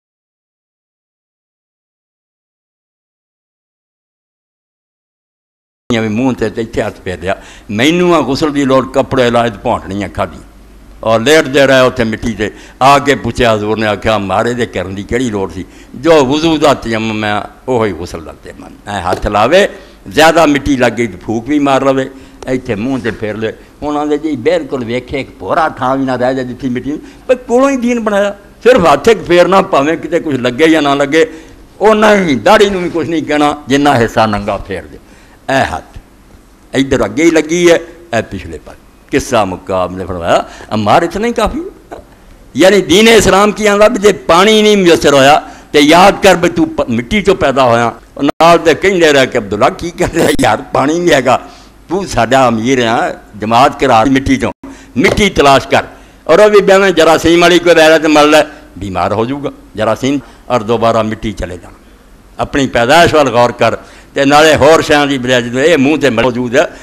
A: منہ تے اتنے ہاتھ پہ دیا مینو آ غسل کی لوڑ کپڑے لائے پونٹنیاں کھادی اور لیٹ دے رہے اتنے مٹی سے آ کے پوچھا حضور نے آخیا مارے دے کرن دی کہڑی لوڑ سی جو وضو دا تیمم میں وہی غسل دا تیمم اے ہاتھ لاوے زیادہ مٹی لگ گئی تو پھوک بھی مار لوے اتنے منہ سے پھیر لے انہوں نے جی بالکل ویکھے ایک پورا تھان بھی نہ رہ جائے جتنی مٹی بھائی کولوں ہی دین بنایا صرف ہاتھ پھیرنا پاویں کتے کچھ لگے یا نہ لگے اُنہ ہی داڑھی بھی کچھ نہیں کہنا جنہ حصہ ننگا پھیر دے اے ہاتھ ادھر اگے ہی لگی ہے اے پچھلے پر قصہ مقام نے فرمایا ہمارے اتنا ہی کافی یعنی دین اسلام کی آندا بھی جے پانی نہیں میسر ہویا تو یاد کر بھی تو مٹی چو پیدا ہویا نال دے کہیں دے رہا کہ عبداللہ کی کر رہا یار پانی نہیں ہے گا تو ساڈا امیر ہے جماعت کرا مٹی چوں مٹی تلاش کر اور وہ بھی بیویں جراثیم والی کوئی رہ رہا تو مر لے بیمار ہو جاؤ گا جراثیم اور دوبارہ مٹی چلے جانا اپنی پیدائش وال غور کر تے نالے ہور شیاں دی بجائے جدوں اے منہ تے موجود ہے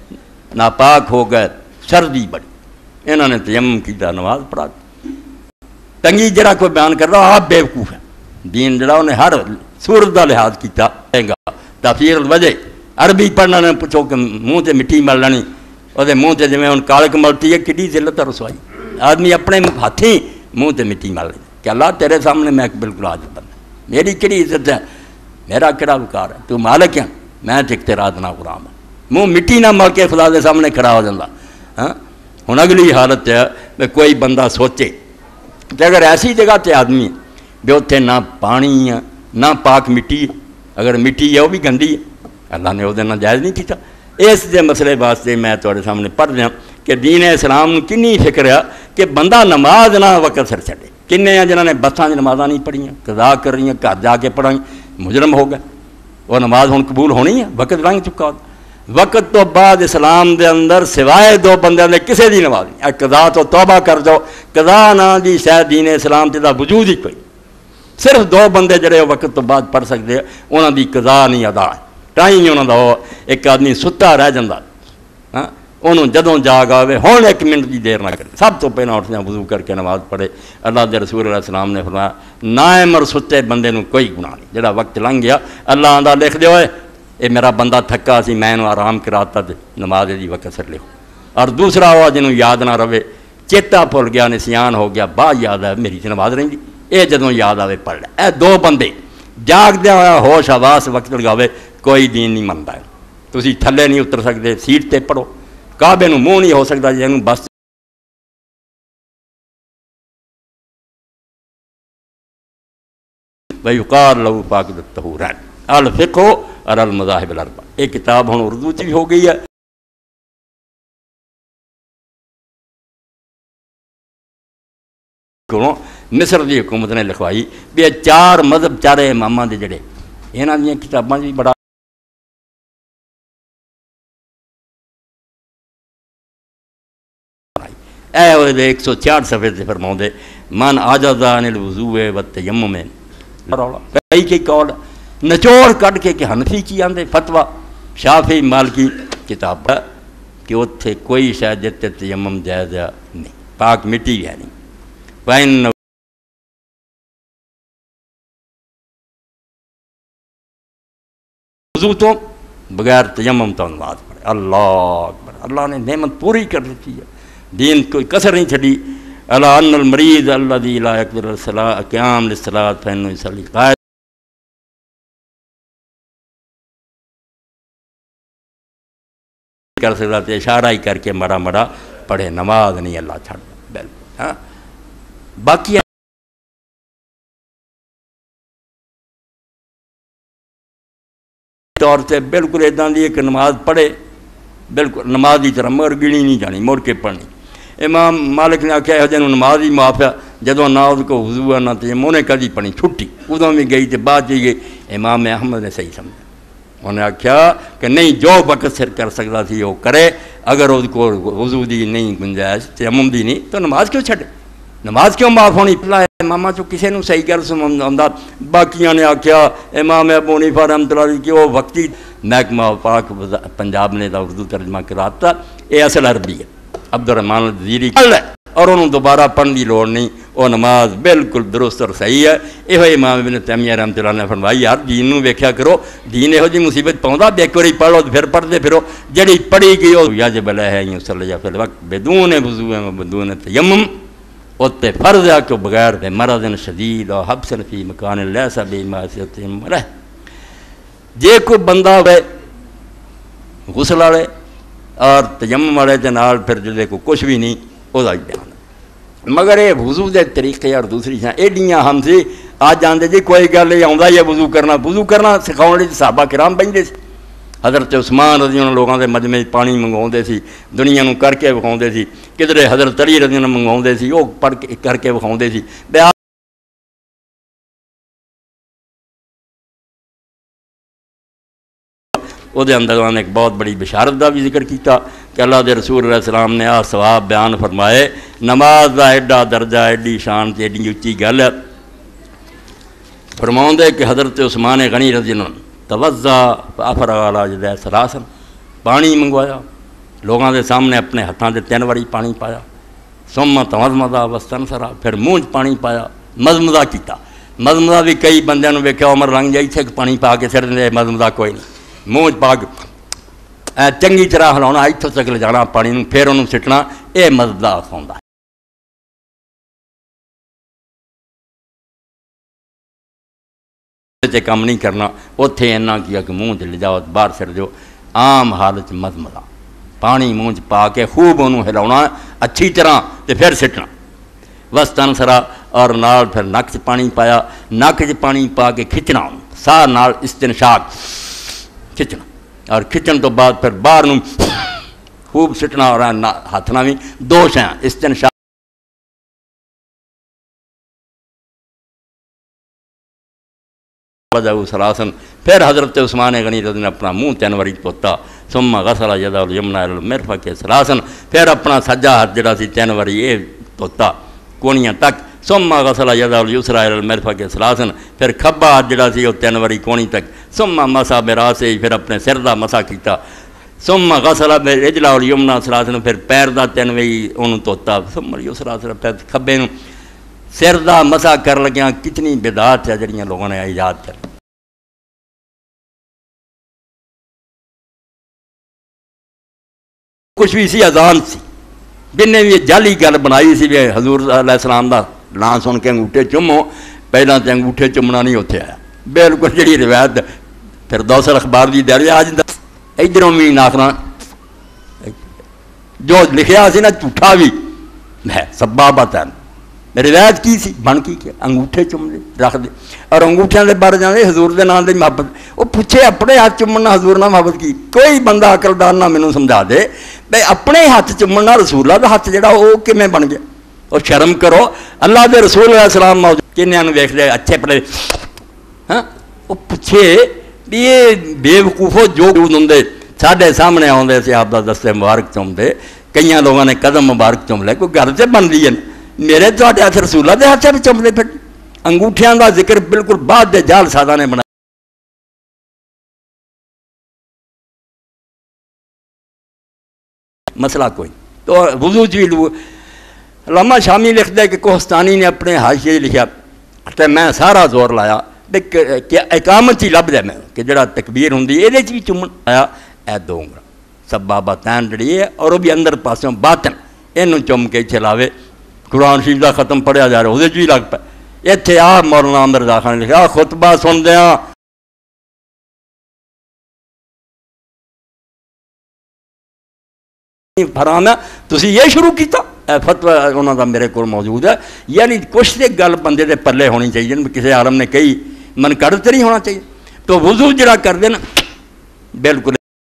A: ناپاک ہو گئے سردی بڑی انہوں نے تیمم کیتا نماز پڑھا تنگی جڑا کوئی بیان کر رہا آپ بیوقوف ہے دین جڑا انہیں ہر صورت دا لحاظ کیتا گا تفسیر الوجہ عربی پڑھنا نے پوچھو کہ منہ تے مٹی مل لانی وہ منہ تے جویں ہن کالک ملتی ہے کڈی ذلت اور رسوائی آدمی اپنے ہاتھی منہ تے مٹی مل لے کہ اللہ تیرے سامنے میں بالکل عاجز بندہ میری کہڑی عزت ہے میرا کہڑا وقار ہے تو مالک ہے میں تے تیرا ادنا غلام ہے منہ مٹی نہ مل کے خدا دے سامنے کھڑا ہو جاتا ہاں ہن اگلی حالت ہے کہ کوئی بندہ سوچے کہ اگر ایسی جگہ تے آدمی ہے بھی اتنے نہ پانی ہے نہ پاک مٹی ہے اگر مٹی ہے وہ بھی گندی ہے اللہ نے وہ جائز نہیں کیتا اس دے مسئلے واسطے میں تھوڑے سامنے پڑھ دیا کہ دین اسلام کنی فکر ہے کہ بندہ نماز نہ وقت سر چھڑے کنے ہیں جنہوں نے بساں دی نمازاں نہیں پڑھیاں قضا کر رہی ہیں گھر جا کے پڑھائیں مجرم ہو گئے وہ نماز ہن قبول ہونی ہے وقت لنگ چکا وقت تو بعد اسلام دے اندر سوائے دو بندے نے کسے دی نماز نہیں قضا تو توبہ کر دو قضا نہ دی شاید دین اسلام تے دا وجود ہی کوئی صرف دو بندے جڑے وقت تو بعد پڑھ سکتے ہیں انہوں دی قضا نہیں ادا ہے ٹائم انہوں دا ایک آدمی ستا رہ جاتا ہاں انہوں جدوں جاگ آوے ہون ایک منٹ کی دیر نہ کرے سب تو پہلے اٹھدے وضو کر کے نماز پڑھے اللہ دے رسول علیہ السلام نے فرمایا نائم اور ستے بندے نو کوئی گناہ نہیں جڑا وقت لنگ گیا اللہ آندا لکھ دیو اے میرا بندہ تھکا سی میں انہوں آرام کراتا تے نماز دی وقت سر لکھو اور دوسرا ہوا جنہوں یاد نہ رہے چیتا بھول گیا نسیان ہو گیا با یاد ہے میری تے نماز رہی اے جدوں یاد آوے پڑھ لے اے دو بندے جاگ دیا ہوا ہوش آواز وقت لگاوے کوئی دین نہیں منتا ہے تسی تھلے نہیں اتر سکتے سیٹ تے پڑھو کعبے نو منہ نہیں ہو سکتا جنہوں بس وَيُقَالُ لَهُ فَاقِدُ الطَّهُورَيْنِ الفقہ اور المذاہب الاربع ایک کتاب ہوں اردو چ بھی ہو گئی ہے مصر دی حکومت نے لکھوائی بھی چار مذہب چارے اماماں دے جڑے انہاں دیاں کتاباں بھی بڑا اے ہوئے ایک سو چھیاٹھ صفحے سے فرماؤں دے من عجز عن الوضوء والتیمم کئی کی قول نچوڑ کٹ کے کہ حنفی کی آندے فتوہ شافعی مالکی کتاب ہے کہ اتھے کوئی شاید جتے تیمم جائز نہیں پاک مٹی ہے نہیں وَإِنَّ وضو تو بغیر تیمم تو نماز پڑھے اللہ اکبر اللہ نے نعمت پوری کر دیتی ہے دین کوئی کسر نہیں چھڑی الا ان المریض الذی لا یقدر الصلاۃ قیام للصلاۃ فإنه يصلي قائما کر سکتا تھے اشارہ ہی کر کے مرا مرا پڑھے نماز نہیں اللہ چھڑ بالکل ہاں باقی طور سے بالکل اداں دی کہ نماز پڑھے بالکل نماز کی طرح مر گنی نہیں جانی مڑ کے پڑھنی امام مالک نے آخیا یہ جنہوں نماز ہی معاف ہے جدوں نہ اس کو وضو ہے نہ تیمم انہیں کدی پڑھی چھٹی ادوں بھی گئی تو بعد جی گئی امام احمد نے صحیح سمجھا انہیں آخیا کہ نہیں جو وقت سر کر سکتا تھی وہ کرے اگر اس کو وضو دی نہیں گنجائش تیمم دی نہیں تو نماز کیوں چھڈے نماز کیوں معاف ہونی امامہ چو کسی نے صحیح کر سمجھا باقیاں نے آخیا امام ابو حنیفہ رحمۃ اللہ علیہ کہ وہ وقتی محکمہ پاک پنجاب نے دا اردو ترجمہ کراتا یہ اصل عربی ہے عبد الرحمن الجزیری اور انہوں دوبارہ پڑھنے کی لوڑ نہیں، وہ نماز بالکل درست اور صحیح ہے۔ یہ امام ابن تیمیہ رحمۃ اللہ نے فرمائی یار دین نو ویکھیا کرو، دین یہو جی مصیبت پاؤندا بھی ایک باری پڑھ لو پھر پڑھتے پھرو، جڑی پڑھی گئی وہ یجب علیہ ان یصلی فی الوقت بدون وضو و بدون تیمم، اتنے فرض ہے کہ بغیر مرض شدید اور حبس فی مکان لیس بمعصیۃ رہ۔ جے کوئی بندہ ہوئے غسل والے اور تیمم والے دے نال پھر جدے کو کچھ بھی نہیں وہ بیان، مگر یہ وضو دے طریقے اور دوسری چیزاں ایڈیاں ہم سی آج جانتے جی کوئی گل یہ آؤں ہے وضو کرنا، وضو کرنا سکھاؤ لی صحابہ کرام بہتے سی۔ حضرت عثمان رضی اللہ لوگوں کے مجمع پانی منگوا سی، دنیا نو کر کے وکھاؤ سی، کدھر حضرت علی رضی اللہ منگوا سی وہ پڑھ کے کر کے وکھاؤ سی۔ وہ اندر نے ایک بہت بڑی بشارت کا بھی ذکر کیتا کہ اللہ دے رسول علیہ السلام نے آ ثواب بیان فرمائے، نماز کا ایڈا درجہ ایڈی شان تے ایڈی اچھی گل ہے۔ فرماؤں دے کہ حضرت عثمان غنی رضی اللہ عنہ توضا فافرغ علی یدیہ ثلاثا، پانی منگوایا لوگوں کے سامنے اپنے ہاتھوں سے تین واری پانی پایا، ثم تمضمض واستنثر، پھر منہ چ پانی پایا، مضمضہ کیتا۔ مضمضہ بھی کئی بندیاں نوں ویکھیا عمر لنگ جائی تھے پانی پا کے سر دے، مضمضہ کوئی نہیں، منہ چ پا کے چنگی طرح ہلاؤنا، اتوں تک لے جانا پانی نوں، پھر انہوں سٹنا، یہ مضمضہ آخوندا ہے۔ کام نہیں کرنا، اتنے اینا کیا کہ منہ لے جاؤ باہر سر جو عام حالت مضمضہ، پانی منہ پا کے خوب انہوں ہلاؤنا اچھی طرح تے پھر سٹنا، واستنثرا، اور نال پھر نک چ پانی پایا، نک چ پانی پا کے کھچنا، ساہ نال استنشاق کھچنا، اور کھچن تو بعد پھر باہر نوں خوب سٹنا، اور ہاتھ نال بھی دو شیاں استنشاق سلاسن، پھر حضرت عثمان غنی رضی نے اپنا منہ تین واری پوتا، ثم غسل یدہ الیمنی الی المرفق سلاسن، پھر اپنا سجا ہاتھ جڑا سی تین واری یہ پوتا کونیاں تک، ثم غسل یدہ الیسری الی المرفق سلاسن، پھر کھبا ہاتھ جڑا سی وہ تین واری کونی تک، ثم مسح براسہ، پھر اپنے سر دا مسح کیتا، ثم غسل رجلہ الیمنی سلاسن، پھر پیر دا تین واری انہوں توتا، ثم الیسری، پھر کھبے نوں سر دا مسح کر لگیاں۔ کتنی بدعات ہے جڑیاں لوگوں نے ایجاد کر، کچھ بھی سی اذان سی، جن نے بھی جعلی گل بنائی سی بھی حضور علیہ السلام دا نام سن کے انگوٹھے چومو، پہلا تو انگوٹھے چومنا نہیں اتنے آیا، بالکل جڑی روایت پھر دوسر اخبار دی دیر آج ادھروں بھی ناکنا جو لکھیا سی نا جھوٹا بھی ہے، سبابت ہے روایت کی سی بن کی کیا انگوٹھے چوم دے رکھ دے، اور انگوٹھیاں دے بار جانے حضور دے نام دے محبت، وہ پوچھے اپنے ہاتھ چومنا حضور نہ محبت کی، کوئی بندہ عقلدار نہ مینوں سمجھا دے بھائی اپنے ہاتھ چومنا رسول اللہ دا ہاتھ جڑا وہ کیویں بن گیا، اور شرم کرو اللہ دے رسول علیہ السلام موجود کنیاں نوں ویکھ دے اچھے پڑے، ہاں وہ پوچھے بھی یہ بے وقوفو جو ہوندے ساڈے سامنے آوندے سی آپ دا دستے مبارک چومدے، کئیاں لوگوں نے قدم مبارک چوم لے، کوئی گھر سے بن رہی ہے، میرے تو ہاتھ رسول اللہ دے ہاتھ بھی چومدے پھر، انگوٹھیاں دا ذکر بالکل بعد دے جال سادہ نے بنا مسئلہ کوئی۔ تو وضو جی لو علامہ شامی لکھ دے کہ کوہستانی نے اپنے حاشیے لکھا کہ میں سارا زور لایا کہ اقامت ہی لب دے میں کہ جڑا تکبیر ہوندی یہ بھی چومن آیا اے دو انگل سبابتین جڑی ہے، اور وہ بھی اندر پاسوں باطن اینوں چوم کے چلاوے، قرآن شریف دا ختم پڑھیا جا رہا وہ بھی لگ پا، اتنے آ مولانا مرزا خان نے لکھا خطبہ سن دیا حرام ہے، تسی یہ شروع کیتا، فتوی انہوں دا میرے کو موجود ہے، یعنی کچھ تے گل بندے دے پلے ہونی چاہیے، کسی عالم نے کہی من کڑتے نہیں ہونا چاہیے، تو وضو جڑا کر دینا بالکل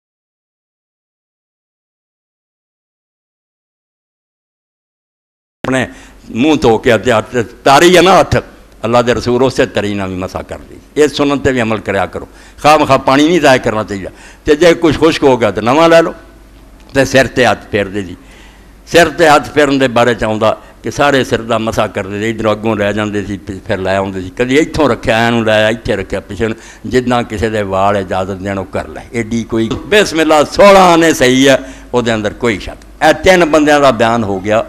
A: اپنے منہ تو کے تاری ہے نا ہاتھ، اللہ دے رسول اس سے تری نہ بھی مسا کر دی، یہ سنت تے بھی عمل کریا کرو، خواہ مخواہ پانی نہیں ضائع کرنا چاہیے، تے جے کچھ خشک ہو گیا تو نواں لے لو، تے سر تے ہاتھ پھیر دے جی، سر تے ہاتھ پھیرن دے بارے چاہتا کہ سارے سر دا مسا کرتے تھے، ادھر اگوں لے جاندے سی پھر لے آتے سی، کدی اتوں رکھا اینوں لایا اتنے رکھا پیچھے، جتنا کسی دے وال اجازت دین وہ کر لے، ایڈی کوئی بسم اللہ سولہ نے صحیح ہے وہ دے اندر کوئی شک۔ اے تین بندیاں دا بیان ہو گیا،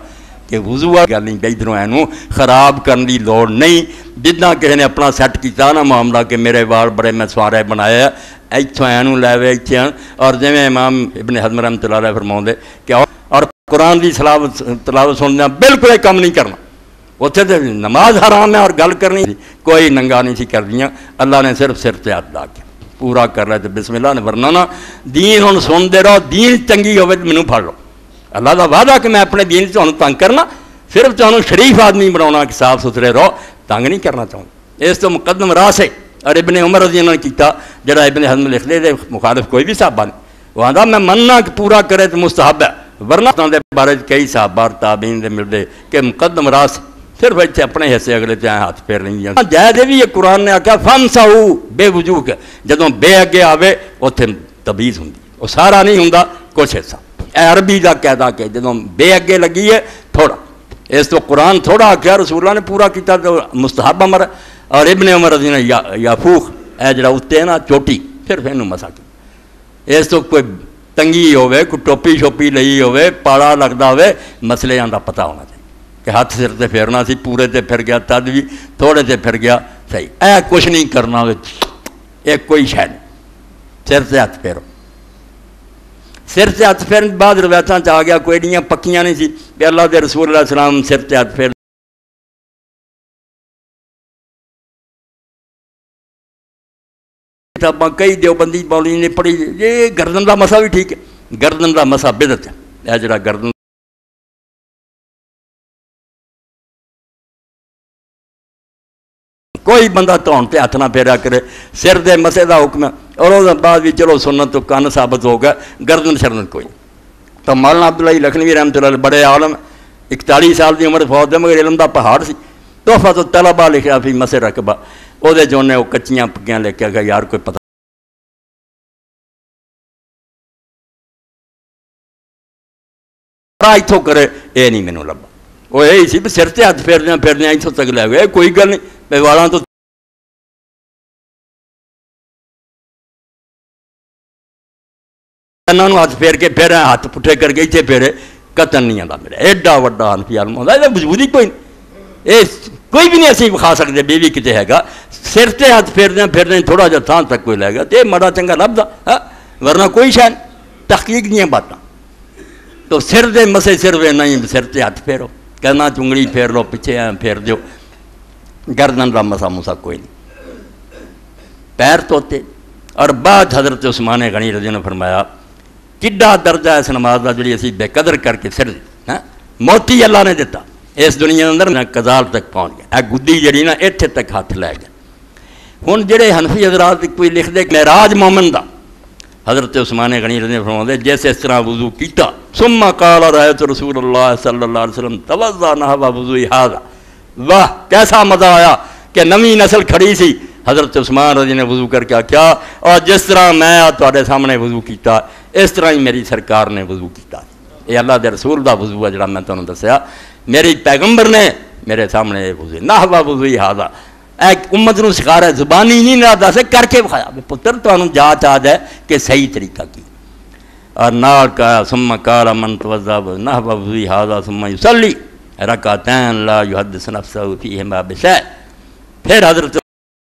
A: کہ وضو آ گل نہیں ادھروں اینوں خراب کرنے کی لوڑ نہیں. جدنا کسی نے اپنا سیٹ کیا نا معاملہ کہ میرے وال بڑے میں سوارے بنایا اتوں اینوں لے وے اتنے اور جی امام ابن حزم رحمۃ اللہ علیہ فرماؤں دے کہ اور قرآن کی تلاوت تلاوت سننا بالکل کم نہیں کرنا. اتنے تو نماز حرام ہے اور گل کرنی کوئی ننگا نہیں سی کر دیا. اللہ نے صرف سر سے ہاتھ لا کے پورا کر لیا تو بسم اللہ نے ورنہ نا دین ہوں سنتے رہو دین چنگی ہوے تو مینوں پڑھ لو. اللہ کا وعدہ کہ میں اپنے دین سے تمہیں تنگ کرنا صرف تمہیں شریف آدمی بنا کہ صاف ستھرے رہو تنگ نہیں کرنا چاہوں. اس تو مقدم راہ سے اور ابن عمر رضی اللہ نے کیتا جڑا ابن حزم لکھ دے دے مخالف کوئی بھی صحابہ نہیں. وہ آدھا میں مننا کہ پورا کرے تو مستحب ہے ورنہ دے بارے کئی صحابہ تابعین دے ملتے کہ مقدم راہ سے صرف اتنے اپنے حصے اگلے تے ہاتھ پھیر لیں گے. جائے دے بھی یہ قرآن نے آخیا فمسحوا بے وجوہ کے جدوں بے اگے آوے اتنے تبیز ہوں وہ سارا نہیں ہوں کچھ حصہ. اے عربی کا قاعدہ کہ جدوں بے اگے لگی ہے تھوڑا اس تو قرآن تھوڑا آخیا رسول اللہ نے پورا کیتا تو مستحب امر. اور ابن عمر رضی اللہ نے یافوخ اے جڑا اتنے ہے نا چوٹی صرف اینوں مسا کی. اس تو کوئی تنگی ہوے کوئی ٹوپی شوپی لئی ہوے پاڑا لگتا ہوے مسئلے کا پتہ ہونا چاہیے کہ ہاتھ سر تے پھیرنا سی پورے تے پھر گیا تد بھی تھوڑے تے پھر گیا صحیح. اے کچھ نہیں کرنا یہ کوئی شے نہیں سر سے ہاتھ پھیرو. سر سے ہاتھ پھیرن بعد روایتاں چ آ گیا کوئی ایڈیاں پکیاں نہیں سی کہ اللہ دے رسول اللہ علیہ السلام سر سے ہاتھ پھیر کتاباں کئی دیوبندی مولوی نے پڑھی. یہ گردن کا مسا بھی ٹھیک ہے گردن کا مسا بدعت ہے. یہ جڑا گردن کوئی بندہ دھون تے ہاتھ نہ پھیرا کرے سر دے مسے دا حکم ہے اور اس بعد بھی چلو سنت تو کن ثابت ہو گیا گردن شردن کوئی. تو مولانا عبداللہ لکھنوی رحمۃ اللہ بڑے عالم اکتالی سال کی عمر فوت ہے مگر علم دا پہاڑ سی. تحفۃ الطلبہ لکھا فی مسے رقبہ وہ جو انہیں وہ کچیاں پکیاں لے کے گیا یار کوئی پتہ اتوں کرے یہ نہیں مینوں لبا. وہ یہی سی بھی سر سے ہاتھ پھیردیا پھیردیا اتوں تک لے گئے کوئی گل نہیں بے والاں تو انہوں ہاتھ پھیر کے پھر ہاتھ پٹھے کر کے اتنے پھیرے قطن نہیں آتا میرا ایڈا وڈا حنفی عالم ہوتا یہ وجود ہی کوئی نہیں. یہ کوئی بھی نہیں اسی کھا سکتے بیوی کتے ہے گا سر سے ہاتھ پھیردیا پھیردیا تھوڑا جہا تھان تک کوئی لے گا تو یہ ماڑا چنگا لبدا ورنہ کوئی شاید تحقیق دیا باتاں. تو سر دے مسے سر وے نہیں سر سے ہاتھ پھیرو کہنا چنگڑی پھیر لو پیچھے پھیر دیو گردن کا مسا مسا کوئی نہیں. پیر توتے اور بعد حضرت عثمان غنی رضی اللہ نے فرمایا کڈا درجہ اس نماز کا جی اسی بے قدر کر کے سر ہاں موتی اللہ نے دیتا اس دنیا اندر نہ کزال تک پہنچ گیا اے گدی جڑی نا اتنے تک ہاتھ لے گیا. ہوں جڑے حنفی حضرات کوئی لکھ دے معراج مومن دا حضرت عثمان غنی رضی اللہ فرماتے جیسے اس طرح وضو کیتا ثم قال رأيت رسول اللہ صلی اللہ علیہ وسلم توضأ نحو وضوء هذا. واہ کیسا مزہ آیا کہ نویں نسل کھڑی سی حضرت عثمان رضی نے وضو کر کے کیا اور جس طرح میں تواڈے سامنے وضو کیتا اس طرح ہی میری سرکار نے وضو کیتا. یہ اللہ دے رسول دا وضو ہے جڑا میں تانوں دسیا میری پیغمبر نے میرے سامنے وضو نحو وضوء هذا ایک امت نو سکھا رہا ہے زبانی نہیں نہ دس کر کے بخایا پتر تمہیں جانچ آد ہے کہ صحیح طریقہ کی. اور نال کا ثم قال من توضأ نحو وضوء هذا ثم يصلي رکعتین لا يحدث نفسه فیہما بشیء. پھر حضرت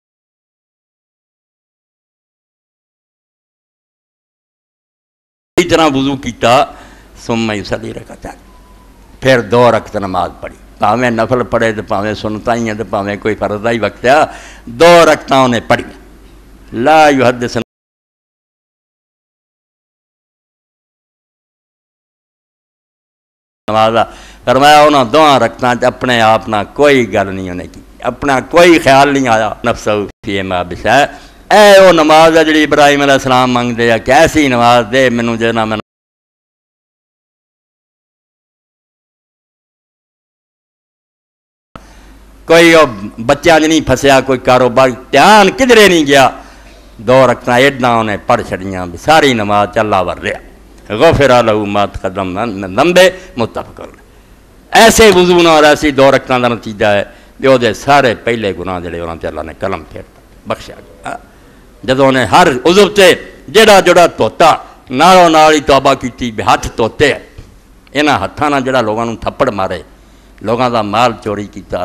A: اس طرح وضو کیتا ثم يصلي رکعتین پھر دو رکعت نماز پڑھی پاویں نفل پڑھے تو پاویں سنتا ہی ہے تو پاویں کوئی فرض ہی وقت ہے دو رکعتاں انہیں پڑھی لا يحدث نماز فرمایا انہوں دونوں رکعتاں اپنے آپ نہ کوئی گل نہیں انہیں کی اپنا کوئی خیال نہیں آیا نفسہ فیہما بشیء. اے وہ نماز ہے جڑی ابراہیم علیہ السلام منگ دے کہ ایسی نماز دے مینوں جنا میں کوئی بچیاں نہیں پھسیا کوئی کاروبار دھیان کدھرے نہیں گیا دو رکعتاں ایڈاں انہیں پڑھ چھڑیاں بھی ساری نماز چلا ور رہا غفر لہ ما تقدم من ذنبہ متفق علیہ. ایسے وضو نہ اور ایسی دو رکعتاں دا نتیجہ ہے کہ وہ دے سارے پہلے گناہ جڑے انہاں تے اللہ نے قلم پھیرتا بخشیا گیا. جدوں نے ہر عضو تے جڑا جڑا توتا نالوں نال ہی توبہ کیتی بھی ہاتھ توتے انہاں ہتھاں نال جڑا لوگاں نوں تھپڑ مارے لوگوں کا مال چوری کیتا.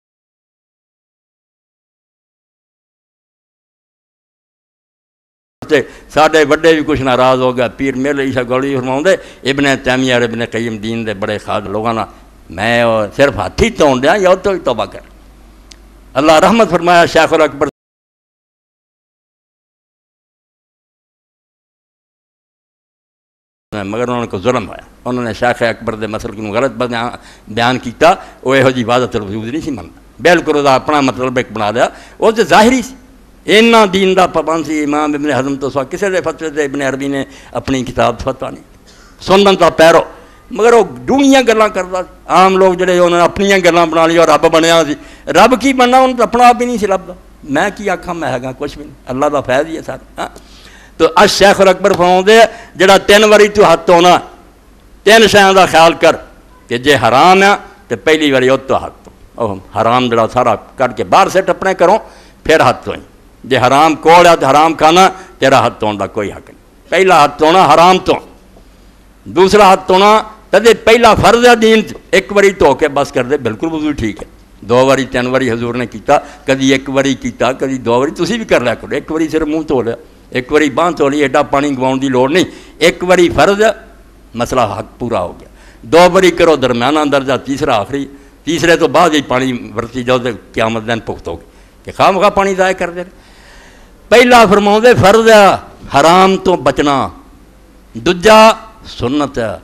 A: ساڈے وڈے بھی کچھ ناراض ہو گیا. پیر میرے عیسیٰ گولی فرماؤں دے ابن تیمیہ اور ابن قیم دین دے بڑے خاد لوگوں نا میں صرف ہاتھی توڑ دیا یا تو توبہ کر. اللہ رحمت فرمایا شیخ الاکبر مگر انہوں نے کو ظلم ہوا. انہوں نے شیخ اکبر دے مسئلے کو غلط بیان کیتا. وہ یہو جی وحدت الوجود نہیں سی منتا. بالکل وہ اپنا مطلب ایک بنا لیا. وہ تو ظاہری سی اینا دین دا پابند سی. امام ابن حزم تو سوا کسی دے فتوے دے ابن عربی نے اپنی کتاب فتوا نہیں سنن دا پیرو. مگر وہ ڈونیاں گلاں کرتا. عام لوگ جڑے انہوں نے اپنیاں گلاں بنا لی اور رب بنیا سی. رب کی بننا انہوں نے اپنا آپ بھی نہیں سی لبدا. میں کی آکھاں میں ہے کچھ بھی نہیں. اللہ دا فیض ہی ہے سارا. تو اج شیخ الاکبر فرماؤں دے جڑا تین واری تو ہاتھ دھونا تین شیاں دا خیال کر کہ جے حرام ہے تو پہلی واری او تو ہاتھ دھو. حرام جڑا سارا کٹ کے باہر سے ٹپنے کرو پھر ہاتھ دھوئیں. جے حرام کول ہے تو حرام کھانا تیرا ہاتھ دھونے دا کوئی حق نہیں. پہلا ہاتھ دھونا حرام تو. دوسرا ہاتھ دھونا تدے پہلا فرض ہے دین ایک واری دھو کے بس کر دے بالکل وضو ٹھیک ہے. دو واری تین واری حضور نے کیتا. کدی ایک واری کیتا کدی دو واری. تسی بھی کر لیا کرو. ایک واری صرف منہ دھو لیا ایک واری باں دھو لی. ایڈا پانی گواؤن دی لوڑ نہیں. ایک واری فرض ہے مسئلہ حق پورا ہو گیا. دو واری کرو درمیانہ درجہ تیسرا آخری. تیسرے تو بعد ہی پانی ورتی جاؤ تو قیامت دن پختو گے کہ خواہ مخواہ پانی ضائع کر دے. پہلا فرماؤں دے فرض ہے حرام تو بچنا. دجا سنت ہے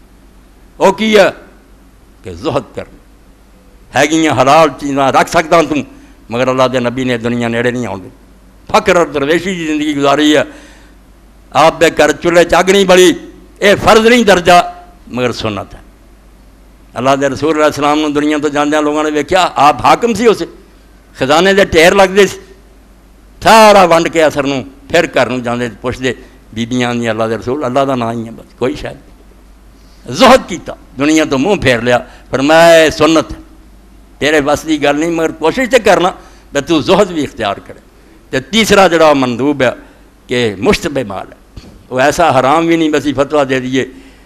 A: وہ کی ہے کہ زہد کر ہے گیاں حلال چیزاں رکھ سکتا تم مگر اللہ دے نبی نے دنیا نیڑے نہیں آؤں. فقر اور درویشی کی زندگی گزاری ہے. آپ بے کر چولہے چاگ نہیں بڑی. اے فرض نہیں درجہ مگر سنت ہے. اللہ دے رسول علیہ السلام نے دنیا تو جاندیاں لوگوں نے ویکھیا آپ حاکم سی اسے خزانے دے ٹھیر لگتے سی. سارا ونڈ کے اثر نوں پھر گھر نوں جاندے پوچھتے بیبیاں دی اللہ دے رسول اللہ دا نام ہی ہے بس کوئی شاید. زہد کیتا دنیا تو منہ پھیر لیا. فرمایا سنت تیرے بس دی گل نہیں مگر کوشش تے کرنا کہ تو زہد بھی اختیار کرے. تو تیسرا جڑا مندوب ہے کہ مشتبہ مال ہے وہ ایسا حرام بھی نہیں بسی فتویٰ دے دیے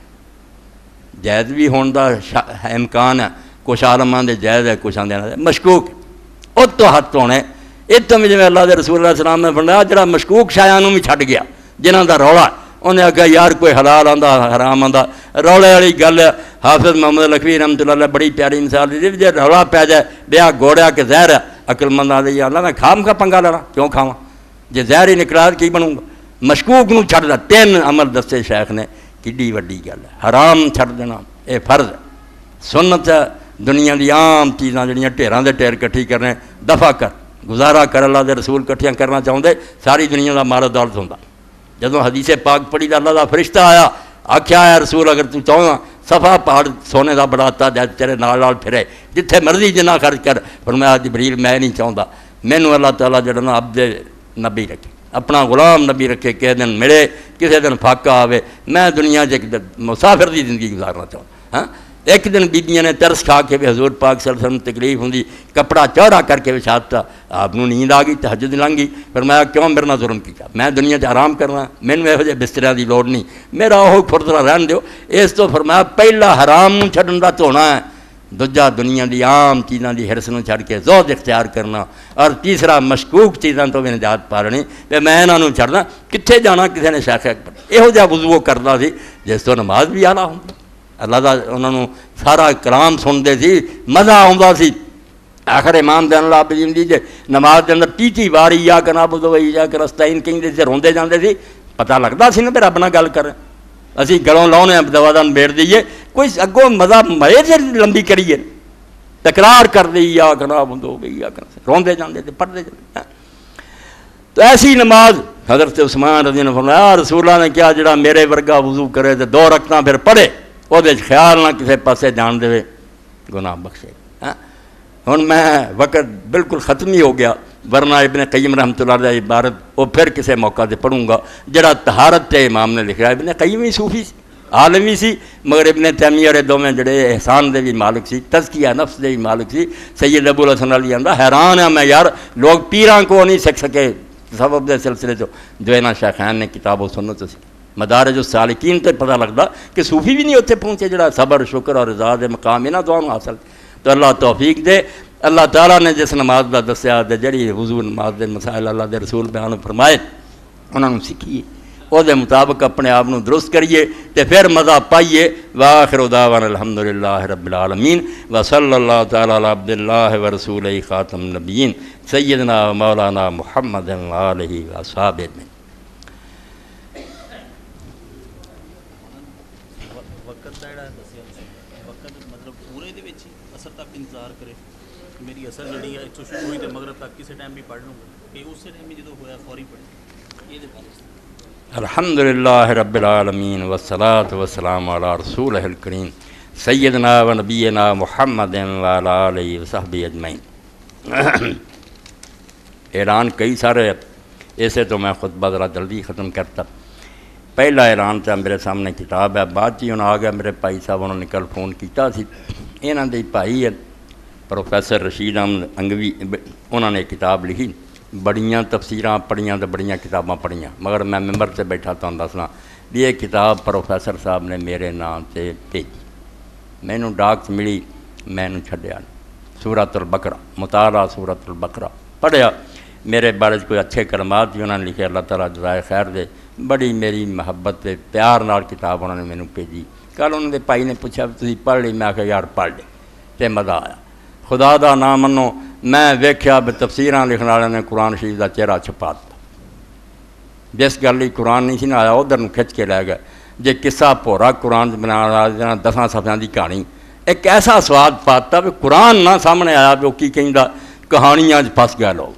A: جائز بھی ہونے دا امکان ہے. کچھ عالمان دے جائز ہے کچھ آندے نہ مشکوک او تو ہاتھ دھونے. یہ تو جی اللہ دے رسول اللہ علیہ السلام نے فرمایا جڑا مشکوک شایاں نوں بھی چھڈ گیا جنہاں دا رولا انہیں آخیا یار کوئی حلال آندا حرام آندا رولے والی گل ہے. حافظ محمد لکھوی رحمۃ اللہ علیہ بڑی پیاری مثال دی جی رولا پی جائے بیاہ گوڑیا کہ زہر ہے عقل مند آدھے اللہ میں کھام کا پنگا لینا کیوں کھاواں جی زہر ہی نکلا کی بنوں گا. مشکوک نوں چھڈ دا تین عمل دسے شیخ نے کڈی وڈی گل ہے. حرام چھڈ دینا اے فرض ہے. سنت ہے دنیا دی عام چیزاں جڑیاں ٹھیراں دے ٹھیر کٹھی کرنے دفع کر گزارا کر. اللہ دے رسول کٹھیاں کرنا چاہتے ساری دنیا دا مال دولت ہوندا. جدوں حدیث پاک پڑھی تو اللہ دا فرشتہ آیا آکھیا ہے رسول اگر تو چاہنا صفا پہاڑ سونے دا بڑھاتا جائے تیرے نال نال پھرے جتھے مرضی جنہ خرچ کر. فرمایا جبریل میں نہیں چاہتا مینوں اللہ تعالیٰ جڑا نا عبد نبی رکھے اپنا غلام نبی رکھے کسی دن ملے کسی دن فاقہ آوے. میں دنیا چ مسافر دی زندگی گزارنا چاہوں. ہاں ایک دن بیبیاں نے ترس کھا کے بھی حضور پاک صلی اللہ علیہ وسلم تکلیف ہوندی کپڑا چوڑا کر کے وچھاتا. آپ نوں نیند آ گئی تہجد لنگ گئی. فرمایا کیوں میرے نال ظلم کیتا میں دنیا چ آرام کرنا مینوں یہو جہے بسترے دی لوڑ نہیں میرا وہ کھردرا رہن دیو. اس تو فرمایا پہلا حرام نوں چھڈن دا دھونا ہے. دوجا دنیا دی عام چیزاں دی ہرس نوں چھڈ کے زہد اختیار کرنا. اور تیسرا مشکوک چیزاں تو بھی نجات پا لینی کہ میں انہاں نوں چھڈنا کتھے جانا کسی نے شیخ اکبر یہو جہا وضو کردا سی جس تو نماز بھی آلہ ہوندا. اللہ دا انہوں نے سارا کلام سنتے سی مزہ آتا سی. آخر امام دین اللہ عابدین دی جے نماز دے اندر تی تی واری یا کہ نعبد و یا کہ نستعین کہندے سی روندے جاندے سی. پتہ لگدا سی نا بھی رب نال گل کر اسی گلوں لاؤنے دوا دن بیڑ دیئے کوئی اگوں مزہ مزے سے لمبی کریے تکرار کر دی یا کہ نعبد و یا کہ روندے جاندے تے پڑھدے جاندے. تو ایسی نماز حضرت عثمان رضی اللہ عنہ فرمایا رسول اللہ نے کیا جڑا میرے ورگا وضو کرے تے دو رکعتاں پھر پڑھے وہ خیال نہ کسی پاسے جان دے گناہ بخشے. ہوں میں وقت بالکل ختم ہی ہو گیا ورنہ ابن قیم رحمۃ اللہ علیہ عبارت وہ پھر کسی موقع سے پڑھوں گا جڑا طہارت تے امام نے لکھا. ابن قیم ہی صوفی سی عالمی سی مگر ابن تیمیہ اور دونوں جڑے احسان دے بھی مالک سی تزکیہ نفس دے بھی مالک سی. سید ابو الحسن علی آندا حیران ہے میں یار لوگ پیراں کو نہیں سکھ سکے سبب دے سلسلے چ جو انہاں شیخین نے کتاب و سنت سی مدارج السالکین تے پتہ لگتا کہ صوفی بھی نہیں اتنے پہنچے جڑا صبر شکر اور رضا دے مقام انہاں دعاؤں حاصل. تو اللہ توفیق دے۔ اللہ تعالیٰ نے جس نماز کا دسیا تے جڑی وضو نماز دے مسائل اللہ دے رسول بیان فرمائے انہوں نے سیکھیے، وہ دے مطابق اپنے آپ کو درست کریے تے پھر مزہ پائیے۔ وآخر دعوانا الحمدللہ رب العالمین وصلی اللہ تعالیٰ علی عبد اللہ ورسولہ خاتم النبیین سیدنا و مولانا محمد وآلہ وصحبہ اجمعین۔
B: وقت دا جڑا دسیا وقت مطلب پورے دے وچ اثر تک انتظار کرے، میری اثر جڑی ہے اتوں شروع ہوئی تے مغرب تک کسی ٹائم بھی پڑھ لوں گا کہ اسی ٹائم بھی جدوں ہویا فوری پڑھے، یہ دے بارے
A: الحمدللہ رب العالمین والصلاة والسلام علی رسولہ الکریم سیدنا و نبینا محمد وعلی آلہ وصحبہ اجمعین۔ اعلان کئی سارے ایسے تو میں خطبہ ذرا جلدی ختم کرتا۔ پہلا اعلان تو میرے سامنے کتاب ہے، بعد جی انہوں آ گیا میرے بھائی صاحب انہوں نے کل فون کیتا سی، انہوں نے بھائی ہے پروفیسر رشید احمد انگوی، انہوں نے کتاب لکھی، بڑیاں تفسیراں پڑھیاں تو بڑیاں کتاباں پڑھیاں، مگر میں ممبر سے بیٹھا تو دسنا بھی یہ کتاب پروفیسر صاحب نے میرے نام سے بھیجی، مینوں ڈاک ملی، میں نے چھڈیا سورۃ البقرہ، مطالعہ سورۃ البقرہ پڑھیا، میرے بارے کوئی اچھے کلمات بھی انہوں نے لکھے، اللہ تعالیٰ جزائے خیر دے، بڑی میری محبت تے پیار نال کتاب انہوں نے مینوں بھیجی۔ کل انہوں نے بھائی نے پوچھا تسی پڑھ لی، میں آخیا یار پڑھ لے تے مزہ آیا۔ خدا دا نام منو، میں ویکھیا بھی تفسیراں لکھن والے نے قرآن شریف دا چہرہ چھپا دتا، جس گل ہی قرآن نہیں سی نہ آیا ادھر نوں کھچ کے لے گئے، جے قصہ پورا قرآن بنا والا دساں صفحیاں دی کہانی، ایک ایسا سواد پاتا بھی قرآن نہ سامنے آیا بھی وہ کی کہندا، کہانیاں پھس گئے لوگ،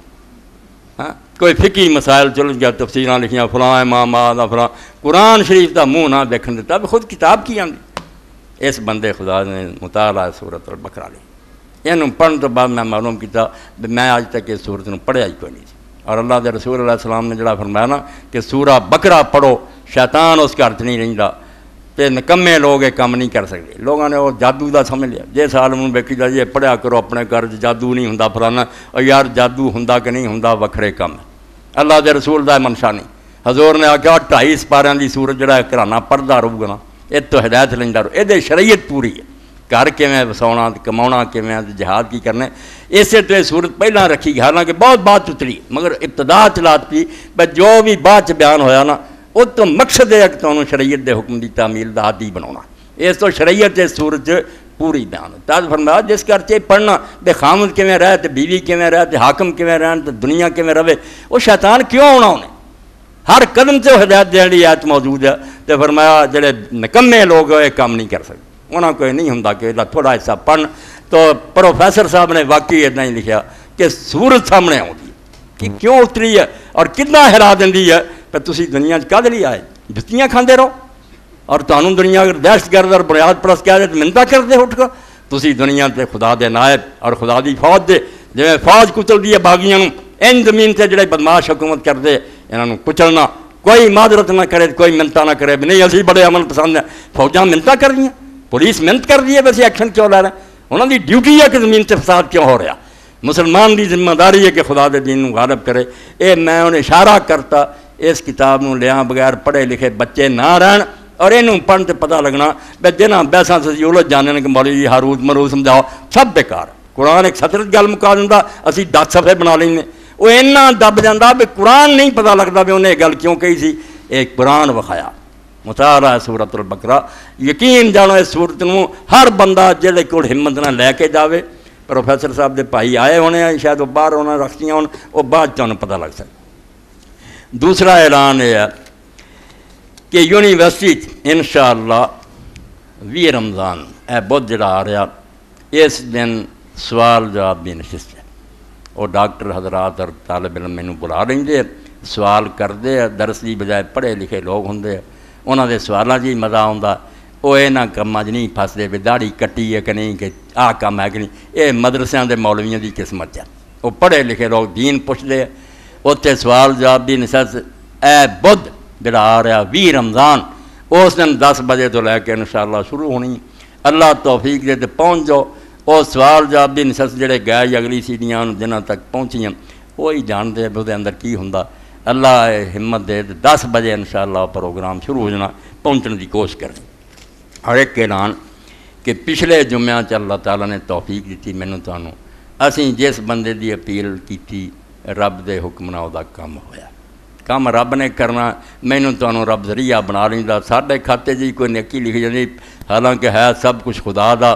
A: ہاں کوئی فقہی مسائل چل گیا، تفسیراں لکھیاں فلاں امام آدھا فلاں، قرآن شریف دا منہ نہ دیکھن دیتا بھی خود کتاب کی آندی۔ اس بندے خدا نے مطالعہ سورۃ البقرہ لی، یہ پڑھن تو بعد میں معلوم کیا بھی میں آج تک اس سورت نوں پڑھیا ہی کوئی نہیں سی، اور اللہ دے رسول علیہ السلام نے جڑا فرمایا نا کہ سورہ بقرہ پڑھو شیطان اس گھر چ نہیں رہندا، تے نکمے لوگ یہ کام نہیں کر سکتے۔ لوگوں نے وہ جادو دا سمجھ لیا، جس حال میں ویکھی جا یہ پڑھیا کرو اپنے گھر جادو نہیں ہوندا فلانا، اور یار جادو ہوندا کہ نہیں ہوندا وکھرے کم ہے، اللہ دے رسول دا منشا نہیں۔ حضور نے آخیا ڈھائی سپاریاں دی سورت جڑا گھرانہ پڑھدا رہو گا نا یہ تو ہدایت لیندا رہو، یہ شریعت پوری ہے، گھر کیویں وساؤنا کماؤنا کیویں جہاد کی کرنا، اسے تو یہ صورت پہلاں رکھی گئی، حالانکہ بہت بات اتری مگر ابتدا چلات پی بس جو بھی بعد چ بیان ہویا نا وہ تو مقصد ہے کہ تمہیں شریعت دے حکم دی تعمیل دا عادی بنانا، اس تو شریعت اس صورت پوری بیان ہے۔ تاج فرمایا جس گھر چ پڑھنا بے خامد کیویں رہے تے بیوی کیویں رہے تے حاکم کیویں رہن تے دنیا کیویں رہے، وہ شیطان کیوں آنا انہیں، ہر قدم سے ہدایت دین دی آیت موجود ہے، تے فرمایا جڑے نکمے لوگ یہ کام نہیں کر سکتے، انہوں کوئی نہیں ہوں کہ تھوڑا حصہ پڑھ۔ تو پروفیسر صاحب نے واقعی اتنا ہی لکھا کہ سورت سامنے آتی کہ کیوں اتری ہے اور کتنا ہرا دینی ہے، کہ تسی دنیا کدے لیے آئے جتیاں کھاندے رہو، اور تمہوں دنیا اگر دہشت گرد اور بنیاد پرست کہہ دے تو منتا کرتے اٹھ کر، تسی دنیا تے خدا دے نائب اور خدا دی فوج دے جی فوج کچل دی ہے باغیاں ان زمین تے جڑے بدماش حکومت کرتے انہوں کچلنا، کوئی معذرت نہ کرے کوئی منتا نہ کرے بھی نہیں اسی بڑے عمل پسند ہیں، فوجاں منتا کر دیا، پولیس محنت کر دی ہے، ویسے ایکشن کیوں لے رہے ہیں، انہوں دی ڈیوٹی ہے کہ زمین سے فساد کیوں ہو رہا، مسلمان دی ذمہ داری ہے کہ خدا دے دین غالب کرے۔ اے میں انہیں اشارہ کرتا اس کتاب نوں لیا بغیر پڑھے لکھے بچے نہ رہن، اور انہوں پڑھن تے پتہ لگنا بے جنہاں بحثاں سے اولت جاننے کہ مولوی جی ہاروت مروت سمجھاؤ سب بیکار، قرآن ایک سطرت گل مکا دیندا اسی دس صفحے بنا لینے، وہ اینا دب جاندا بھی قرآن نہیں پتہ لگتا بھی انہیں گل کیوں کہی سی، ایک قرآن وکھایا مطالعہ سورۃ البقرہ، یقین جانو اس سورت نوں ہر بندہ جہے کول ہمت نہ لے کے جاوے، پروفیسر صاحب دے بھائی آئے ہونے ہیں شاید وہ باہر ہونا رکھتیاں ہون، وہ بعد تمہیں پتہ لگ سکتا۔ دوسرا اعلان یہ ہے کہ یونیورسٹی انشاءاللہ وی رمضان اے بدھ جڑا آ رہا اس دن سوال جواب دی نشست ہے، وہ ڈاکٹر حضرات اور طالب علم مینوں بلا لیں سوال کرتے ہیں، درس دی بجائے پڑھے لکھے لوگ ہوں، انہوں دے سوالاں جی مزہ آتا، وہ یہاں کاماں چ نہیں پھستے بھی داڑھی کٹی ہے کہ نہیں کہ آہ کام ہے کہ نہیں، یہ مدرسیاں دے مولویاں دی قسمت ہے، وہ پڑھے لکھے لوگ دین پوچھتے ہیں، اتنے سوال جواب دی نشست اے بدھ جڑا آ رہا وی رمضان اس دن دس بجے تو لے کے انشاءاللہ شروع ہونی، اللہ توفیق دے تے پہنچ جاؤ، وہ سوال جواب دی نشست جڑے گئے اگلی سیڑھیاں جنہاں تک پہنچیاں وہی جانتے ہیں وہ اندر کی ہوں، اللہ ہمت دے دس بجے انشاءاللہ پروگرام شروع ہو جانا، پہنچنے کی کوشش کریں۔ اور ایک اعلان کہ پچھلے جمعہ چ اللہ تعالیٰ نے توفیق دیتی مینوں تانوں اسی جس بندے دی اپیل کیتی رب دے حکم نال دا کام ہویا کام رب نے کرنا مینوں تانوں رب ذریعہ بنا لیندا ساڈے کھاتے جی کوئی نیکی لکھ جاندی حالانکہ ہے سب کچھ خدا دا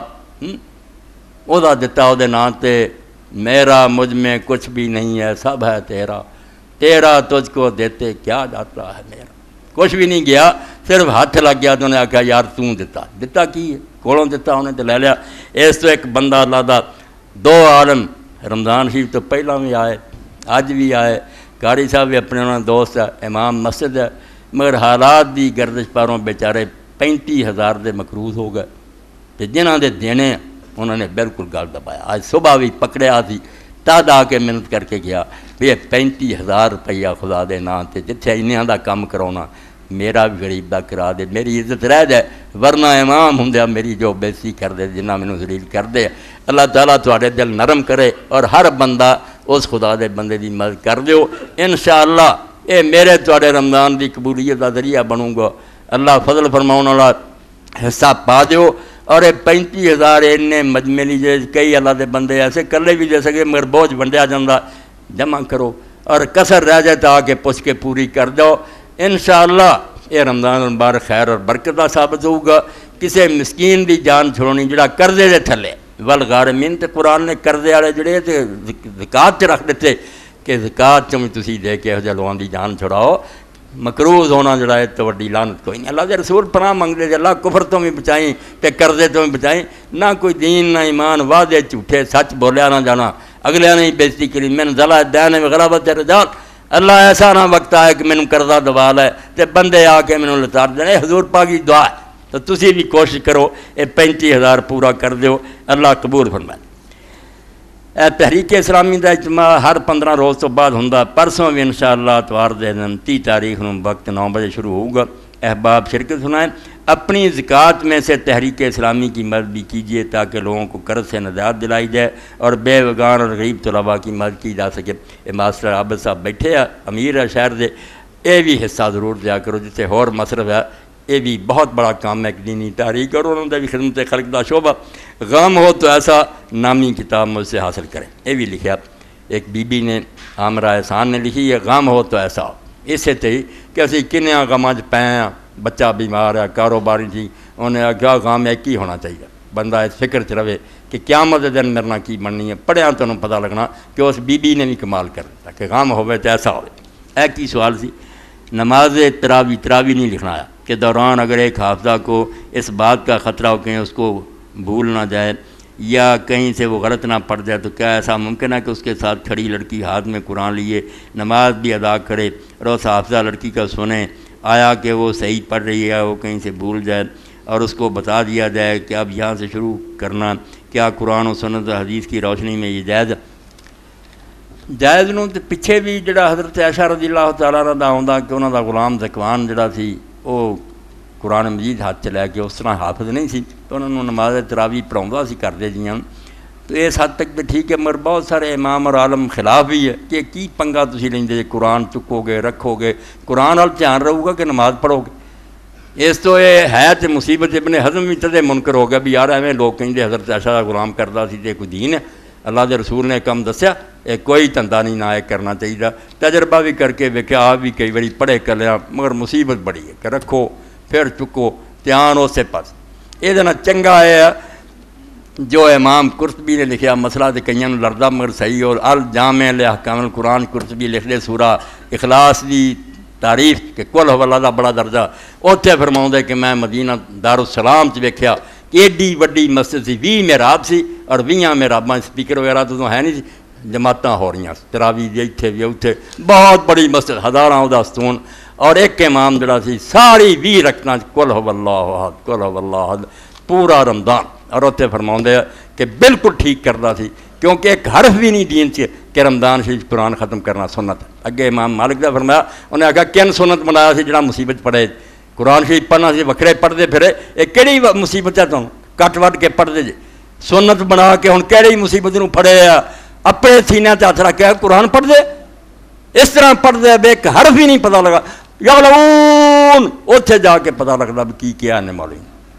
A: او دا دتا او دے نام تے میرا مجھ میں کچھ بھی نہیں ہے سب ہے تیرا تیرا تجھ کو دیتے کیا جاتا ہے میرا کچھ بھی نہیں گیا صرف ہاتھ لگ گیا تو انہیں آخیا یار توں دتا دتا کی ہے کولوں دتا انہیں تو لے لیا اس تو ایک بندہ اللہ دا دو عالم رمضان شریف تو پہلا بھی آئے اج بھی آئے قاری صاحب بھی اپنے انہوں نے دوست ہے امام مسجد ہے مگر حالات دی گردش پاروں بیچارے پینتی ہزار دے مقروض ہو گئے تو جنہاں دے دینے انہوں نے بالکل گل دبایا آج صبح بھی پکڑیا تھی تد آ کے محنت کر کے گیا بھی یہ پینتی ہزار روپیہ خدا دے نام تے جتھے انہاں دا کم کراؤنا میرا بھی غریب دا کرا دے میری عزت رہ جائے ورنہ امام ہوندیا میری جو بےزتی کر دے جنہ مینوں ذلیل کر دے اللہ تعالیٰ تواڈے دل نرم کرے اور ہر بندہ اس خدا دے بندے دی مدد کر دیو انشاءاللہ اے میرے تواڈے رمضان دی قبولیت دا ذریعہ بنوں گا اللہ فضل فرماؤن والا حصہ پا دیو اور یہ پینتی ہزار اے مجمے لیجیے کئی اللہ دے بندے ایسے کلے بھی دے سکے مگر بوجھ ونڈیا جاندہ جمع کرو اور کسر رہ جائے تا کہ پوچھ کے پوری کر دو انشاءاللہ یہ رمضان المبارک خیر اور برکت دا ثابت ہوگا کسے مسکین دی جان چھوڑنی جڑا قرضے دے تھلے والغارمین تے قرآن نے قرضے والے جڑے تے زکات تے رکھ دیتے کہ زکات چوں تسی دے کے ہو لوگوں دی جان چھڑاؤ مقروض ہونا جڑا ہے تو وڈی لعنت کوئی نہیں اللہ دے رسول پناہ منگتے تھے اللہ کفر تو بھی بچائیں تے قرضے تو بھی بچائیں نہ کوئی دین نہ ایمان وعدے جھوٹے سچ بولیا نہ جانا اگلے نے بےزتی کری من ذلا دین غلبت رجال اللہ ایسا نہ وقت آئے کہ مینوں قرضہ دوال ہے تے بندے آ کے مینوں لتاڑ دینے حضور پاک کی دعا ہے تو تسی بھی کوشش کرو اے پینتی ہزار پورا کر دیو اللہ قبول فرمائے اے تحریک اسلامی دا اجتماع ہر پندرہ روز تو بعد ہوندا پرسوں بھی انشاءاللہ اتوار دے دن تی تاریخ نو وقت نو بجے شروع ہوگا احباب شرکت سنائیں اپنی زکوٰۃ میں سے تحریک اسلامی کی مدد بھی کیجیے تاکہ لوگوں کو قرض سے نجات دلائی جائے اور بے وگان اور غریب طلباء کی مدد کی جا سکے اے ماسٹر عابد صاحب بیٹھے ہیں امیر ہے شہر دے اے بھی حصہ ضرور دیا کرو جسے ہور مصرف ہے یہ بھی بہت بڑا کام ہے ایک دینی تحریک اور انہوں نے بھی خدمت خلق دا شعبہ غم ہو تو ایسا نامی کتاب مجھ سے حاصل کریں یہ بھی لکھا ایک بی بی نے عامرہ احسان نے لکھی ہے غم ہو تو ایسا ہو اسے تھی کہ اسی کنیا غماں چ پے ہیں بچہ بیمار ہے کاروباری تھی انہیں آخیا غم ایک ہی ہونا چاہیے بندہ اس فکر چ رہے کہ قیامت دن میرے نال کی بننی ہے پڑھیا تو انہوں پتہ لگنا کہ اس بی بی نے بھی کمال کر دیتا کہ غم ہوئے تو ایسا ہوئے ایک ہی سوال سی نماز تراوی تراوی نہیں لکھنا آیا کہ دوران اگر ایک حافظہ کو اس بات کا خطرہ ہو کہ اس کو بھول نہ جائے یا کہیں سے وہ غلط نہ پڑ جائے تو کیا ایسا ممکن ہے کہ اس کے ساتھ کھڑی لڑکی ہاتھ میں قرآن لیے نماز بھی ادا کرے اور اس حافظہ لڑکی کا سنیں آیا کہ وہ صحیح پڑھ رہی ہے وہ کہیں سے بھول جائے اور اس کو بتا دیا جائے کہ اب یہاں سے شروع کرنا کیا قرآن و سنت و حدیث کی روشنی میں یہ جائز جائز نوں تے پیچھے بھی جڑا حضرت عائشہ رضی اللہ تعالیٰ عنہ دا ہوندا کہ انہاں دا غلام ذکوان جڑا سی وہ قرآن مجید ہاتھ چ لے کے اس طرح حافظ نہیں سی تو انہوں نے نماز تراوی پڑھاوندا سی کردے جیاں تو اس حد تک تو ٹھیک ہے مگر بہت سارے امام اور عالم خلاف بھی ہے کہ کی پنگا تسی لیندے جے قرآن چکو گے رکھو گے قرآن وال دھیان رہو گا کہ نماز پڑھو گے اس تو یہ ہے تو مصیبت ابن حزم بھی تدے منکر ہو گیا بھی یار ایویں لوگ کہیں حضرت عائشہ دا غلام کردا سی تے کوئی دین ہے اللہ دے رسول نے کم دسیا یہ کوئی دھندا نہیں نہ کرنا چاہیے تجربہ بھی کر کے ویکھیا آپ بھی کئی باری پڑھے کر لیا مگر مصیبت بڑی ہے کہ رکھو پھر چکو دھیان اسے پاس یہ چنگا ہے جو امام قرطبی نے لکھیا مسئلہ تو کئی لڑدا مگر صحیح اور الجامع لاحکام القرآن قرطبی لکھ دے سورہ اخلاص دی تعریف کہ کل ہو اللہ دا بڑا درجہ اتنے فرماؤں کہ میں مدینہ دارالسلام چ ویکھیا کہ ایڈی وڈی مسجد سی بھی محراب سی اور ویاں محراباں سپیکر وغیرہ تو ہے نہیں سی جماعتاں ہو رہی تراوی بھی اتنے بھی اتنے بہت بڑی مسجد ہزاراں دا ستون اور ایک امام جڑا سی ساری بھی رکھنا کل ہو اللہ احد کل ہو اللہ احد پورا رمضان اور اتنے فرماؤں کہ بالکل ٹھیک کرتا سی کیونکہ ایک حرف بھی نہیں دین سے کہ رمضان شریف قرآن ختم کرنا سنت اگے امام مالک دا فرمایا انہیں آخیا کن سنت بنایا سی جڑا مصیبت پڑھے قرآن شریف پڑھنا سی وکھرے پڑھتے پھرے یہ کہڑی مصیبت ہے تم کٹ وٹ کے پڑھتے جی سنت بنا کے ہوں کہڑی مصیبت نوں پڑھے آ اپنے سینے تے ہاتھ رکھ کے قرآن پڑھ دے اس طرح پڑھ دے بے ایک حرف ہی نہیں پتہ لگا یعلمون اتنے جا کے پتہ لگتا بھی کی کیا نے مولوی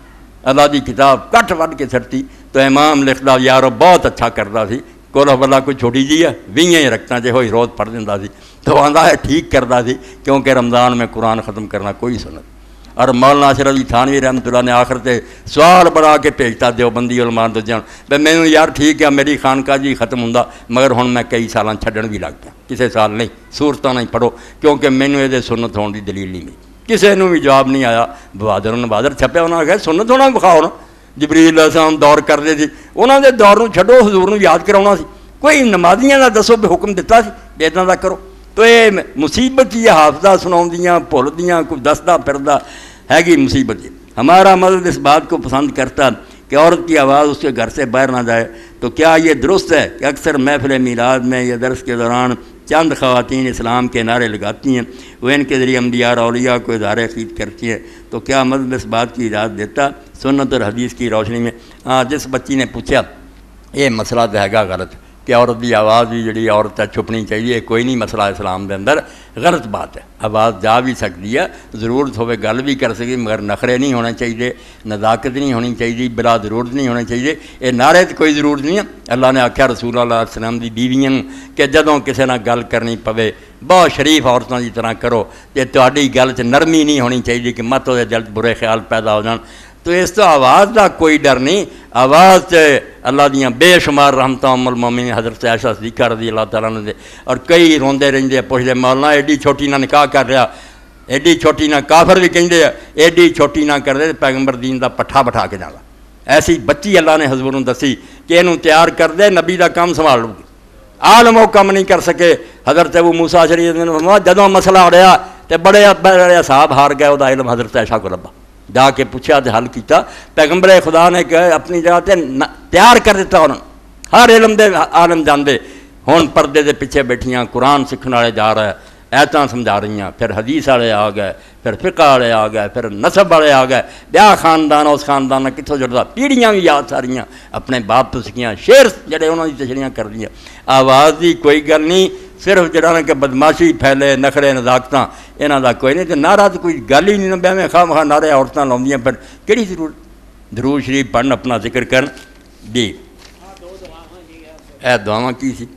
A: اللہ دی کتاب کٹ وڈ کے سٹتی تو امام لکھدا یارو بہت اچھا کردا سی کولا بلا کوئی چھوٹی جی ہے ویہیں رکھتا جے ہوئی روز پڑھ دیندا سی تو آندا ہے ٹھیک کردا سی کیونکہ رمضان میں قرآن ختم کرنا کوئی سنت۔ اور مولانا اشرف علی تھانوی رحمۃ اللہ نے آخر تے سوال بنا کے بھیجتا دیوبندی علماء تو جان بھائی مینوں یار ٹھیک ہے میری خانقاہ جی ختم ہوندا مگر ہن میں کئی سالاں چھڈن بھی لگ گیا کسے سال نہیں صورتاں نہیں پڑھو کیونکہ مینوں یہ سنت ہون دی دلیل نہیں ملی کسے نوں بھی جواب نہیں آیا۔ بہادر بہادر چھپیا انہاں نے کہا سنت ہونا بخاؤ نا جبریل علیہ السلام دور کرتے سی انہاں دے دور نوں چھڈو حضور نوں یاد کراؤنا سی کوئی نمازیاں دا دسو بھی حکم دتا سی بھی اتنا دا کرو تو یہ مصیبت یہ حافظہ سناؤندیاں بھولدیاں کوئی دسدا پھردا ہے گی مصیبت۔ ہمارا مدد اس بات کو پسند کرتا کہ عورت کی آواز اس کے گھر سے باہر نہ جائے تو کیا یہ درست ہے کہ اکثر محفل میلاد میں یا درس کے دوران چند خواتین اسلام کے نعرے لگاتی ہیں وہ ان کے ذریعے انبیاء اور اولیاء کو اظہار عقیدت کرتی ہیں تو کیا مذہب اس بات کی اجازت دیتا سنت اور حدیث کی روشنی میں؟ ہاں جس بچی نے پوچھا یہ مسئلہ تو ہے گا غلط کہ عورت کی آواز بھی جڑی عورت ہے چھپنی چاہیے کوئی نہیں مسئلہ اسلام دے اندر غلط بات ہے آواز جا بھی سکتی ہے ضرورت ہوئے گل بھی کر سکتی مگر نخرے نہیں ہونے چاہیے نزاکت نہیں ہونی چاہیے بلا ضرورت نہیں ہونا چاہیے یہ نعرے تو کوئی ضرورت نہیں ہے۔ اللہ نے آخیا رسول اللہ علیہ وسلم دی بیویاں کہ جدوں کسی نہ گل کرنی پوے بہت شریف عورتوں کی طرح کرو کہ تہاڈی گل چ نرمی نہیں ہونی چاہیے کہ مت وہ جلد برے خیال پیدا ہو جان تو اس تو آواز کا کوئی ڈر نہیں۔ آواز تے اللہ دیاں بے شمار رحمتاں ام المومنین حضرت عائشہ صدیقہ رضی اللہ تعالیٰ عنہ دے اور کئی روندے رہندے پوچھتے مولانا ایڈی چھوٹی نہ نکاح کر رہا ایڈی چھوٹی نہ کافر بھی کہندے ایڈی چھوٹی نہ کر دے پیغمبر دین دا پٹھا بٹھا کے جانا ایسی بچی اللہ نے حضور نوں دسی کہ اینوں تیار کر دے نبی دا کام سنبھال لو گی عالم وہ کم نہیں کر سکے۔ حضرت ابو موسیٰ شریف نے فرمایا جدوں مسئلہ اڑیا تے بڑے بڑے اصحاب ہار گئے وہ علم حضرت عائشہ کو لبا جا کے پوچھا تو حل کیتا پیغمبر خدا نے کہ اپنی جگہ تے تیار کر دیتا انہوں ہر علم دے عالم جاندے ہون پردے دے پیچھے بیٹھیاں قرآن سکھن والے جا رہا ہے ایتاں سمجھا رہی ہیں پھر حدیث والے آ گئے پھر فقہ والے آ گئے پھر نسب والے آ گئے بیاہ خاندان اس خاندان کتوں جڑتا پیڑھیاں بھی یاد ساریاں اپنے باپ تو سکھیاں شعر جڑے انہوں کی تشریحاں کر دیا آواز کی کوئی گل نہیں صرف جڑا کہ بدماشی پھیلے نخرے نزاکتاں یہاں دا کوئی نہیں تو نعرہ تو کوئی گل ہی نہیں بہ میں خواہ مخواہ نعرے عورتیں لاؤندیاں پھر کہڑی ضرورت درود شریف پڑھن اپنا ذکر کرن جی اے دعاواں کی سی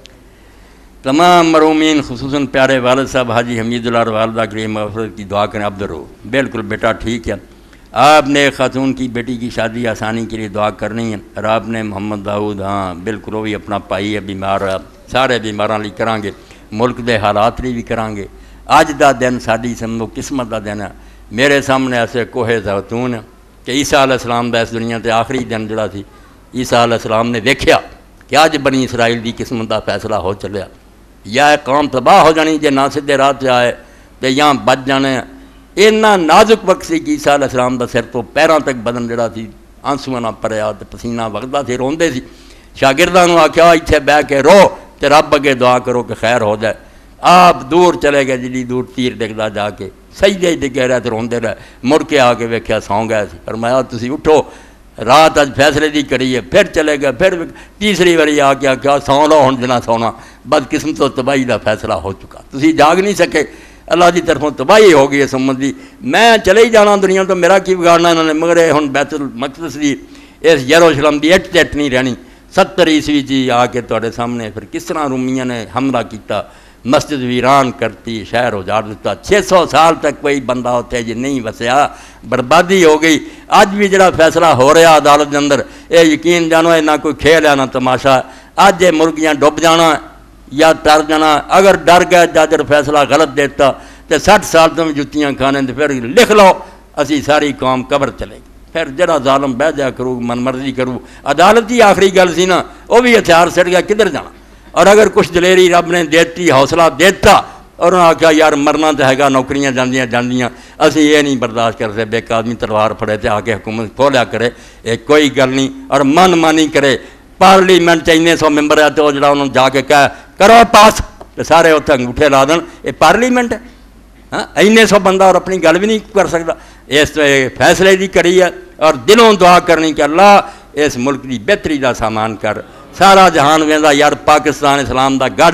A: تمام مرومین خصوصاً پیارے والد صاحب حاجی حمید اللہ اور والدہ کے لیے مغفرت کی دعا کریں عبد الرو بالکل بیٹا ٹھیک ہے آپ نے ایک خاتون کی بیٹی کی شادی آسانی کے لیے دعا کرنی ہے اور آپ نے محمد داؤد ہاں بالکل وہ بھی اپنا پائی ہے بیمار ہے سارے بیماراں لی کران گے ملک دے حالات لی بھی کران گے اج دا دن ساڈی سمجھو قسمت دا دن ہے میرے سامنے ایسے کوہ زیتون ہے کہ عیسیٰ علیہ السلام دا اس دنیا تے آخری دن جڑا سی عیسیٰ علیہ السلام نے ویکھیا کہ اج بنی اسرائیل دی قسمت دا فیصلہ ہو چلیا یا قوم تباہ ہو جانی جے نہ سدھے راہ تے آئے تے یا بچ جانے اینا نازک وقت سی کہ عیسیٰ علیہ السلام دا سر تو پیراں تک بدن جڑا سی آنسواں نال بھریا تے پسینہ وگدا سی روندے سی شاگرداں نوں آکھیا ایتھے بیٹھ کے رو تے رب اگے دعا کرو کہ خیر ہو جائے آپ دور چلے گئے جی دور تیر ڈگدا جا کے سجدے ڈگے رہے تے روندے رہے مڑ کے آ کے ویکھیا سو گئے سی فرمایا تسی اٹھو رات اج فیصلے دی کری ہے پھر چلے گئے پھر تیسری باری آ کے آخیا سو لو ہن جنا سونا بد قسمت و تباہی دا فیصلہ ہو چکا تسی جاگ نہیں سکے اللہ دی طرفوں تباہی ہو گئی اس امت دی میں چلے ہی جانا دنیا تو میرا کی بگاڑنا انہوں نے مگر ہن بیت المقدس دی اس یروشلم دی اٹ ٹٹ نہیں رہنی ستر عیسوی جی آ کے تواڈے سامنے پھر کس طرح رومیاں نے حملہ کیتا مسجد ویران کرتی شہر اجاڑ دیتا چھ سو سال تک کوئی بندہ ہوتے جی نہیں وسیا بربادی ہو گئی اج بھی جڑا فیصلہ ہو رہا عدالت کے اندر یہ یقین جانو نہ کوئی کھیل ہے نہ تماشا اج یہ مرغیاں ڈب جانا یا تر جانا اگر ڈر گئے جج فیصلہ غلط دیتا تو سٹھ سال تو بھی جتیاں کھانے تو پھر لکھ لو اسی ساری قوم قبر چلے گی پھر جڑا ظالم بہ جا کرو من مرضی کرو عدالت ہی آخری گل سی نا وہ بھی ہتھیار سٹ گیا کدھر جانا اور اگر کچھ دلیری رب نے دیتی حوصلہ دیتا اور انہوں نے آخیا یار مرنا تو ہے گا نوکریاں جاندیاں جاندیاں اسی یہ نہیں برداشت کرتے بے آدمی تلوار پھڑے تے آ کے حکومت کھولیا کرے یہ کوئی گل نہیں اور من مانی کرے پارلیمنٹ چاہیے سو ممبر ہے تو جڑا انہوں جا کے کہہ کرو پاس تو سارے اتنے انگوٹھے لا دن یہ پارلیمنٹ ہے ہاں اینے سو بندہ اور اپنی گل بھی نہیں کر سکتا اس فیصلے دی کری ہے اور دلوں دعا کرنی کہ اللہ اس ملک دی بہتری دا سامان کر سارا جہان ویندا یار پاکستان اسلام دا گڑھ ہے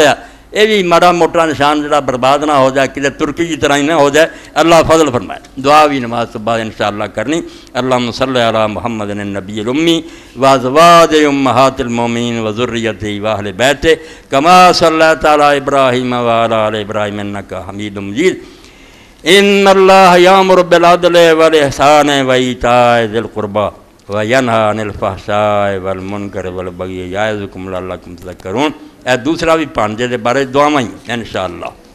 A: یہ بھی ماڑا موٹا نشان جڑا برباد نہ ہو جائے کہ ترکی کی طرح ہی نہ ہو جائے، اللہ فضل فرمائے۔ دعا بھی نماز تو بعد انشاءاللہ کرنی۔ اللہم صلی علی محمد النبی الامی وازواج امہات المومنین وذریتہ واہل بیتہ کما صلیت علی ابراہیم وعلی آل ابراہیم انک حمید مجید۔ ان اللہ یامر بالعدل والاحسان وایتاء ذی القربی وینہی عن الفحشاء والمنکر والبغی یعظکم لعلکم تذکرون۔ اے دوسرا بھی پانجے دے بارے دعاواں ہی انشاءاللہ۔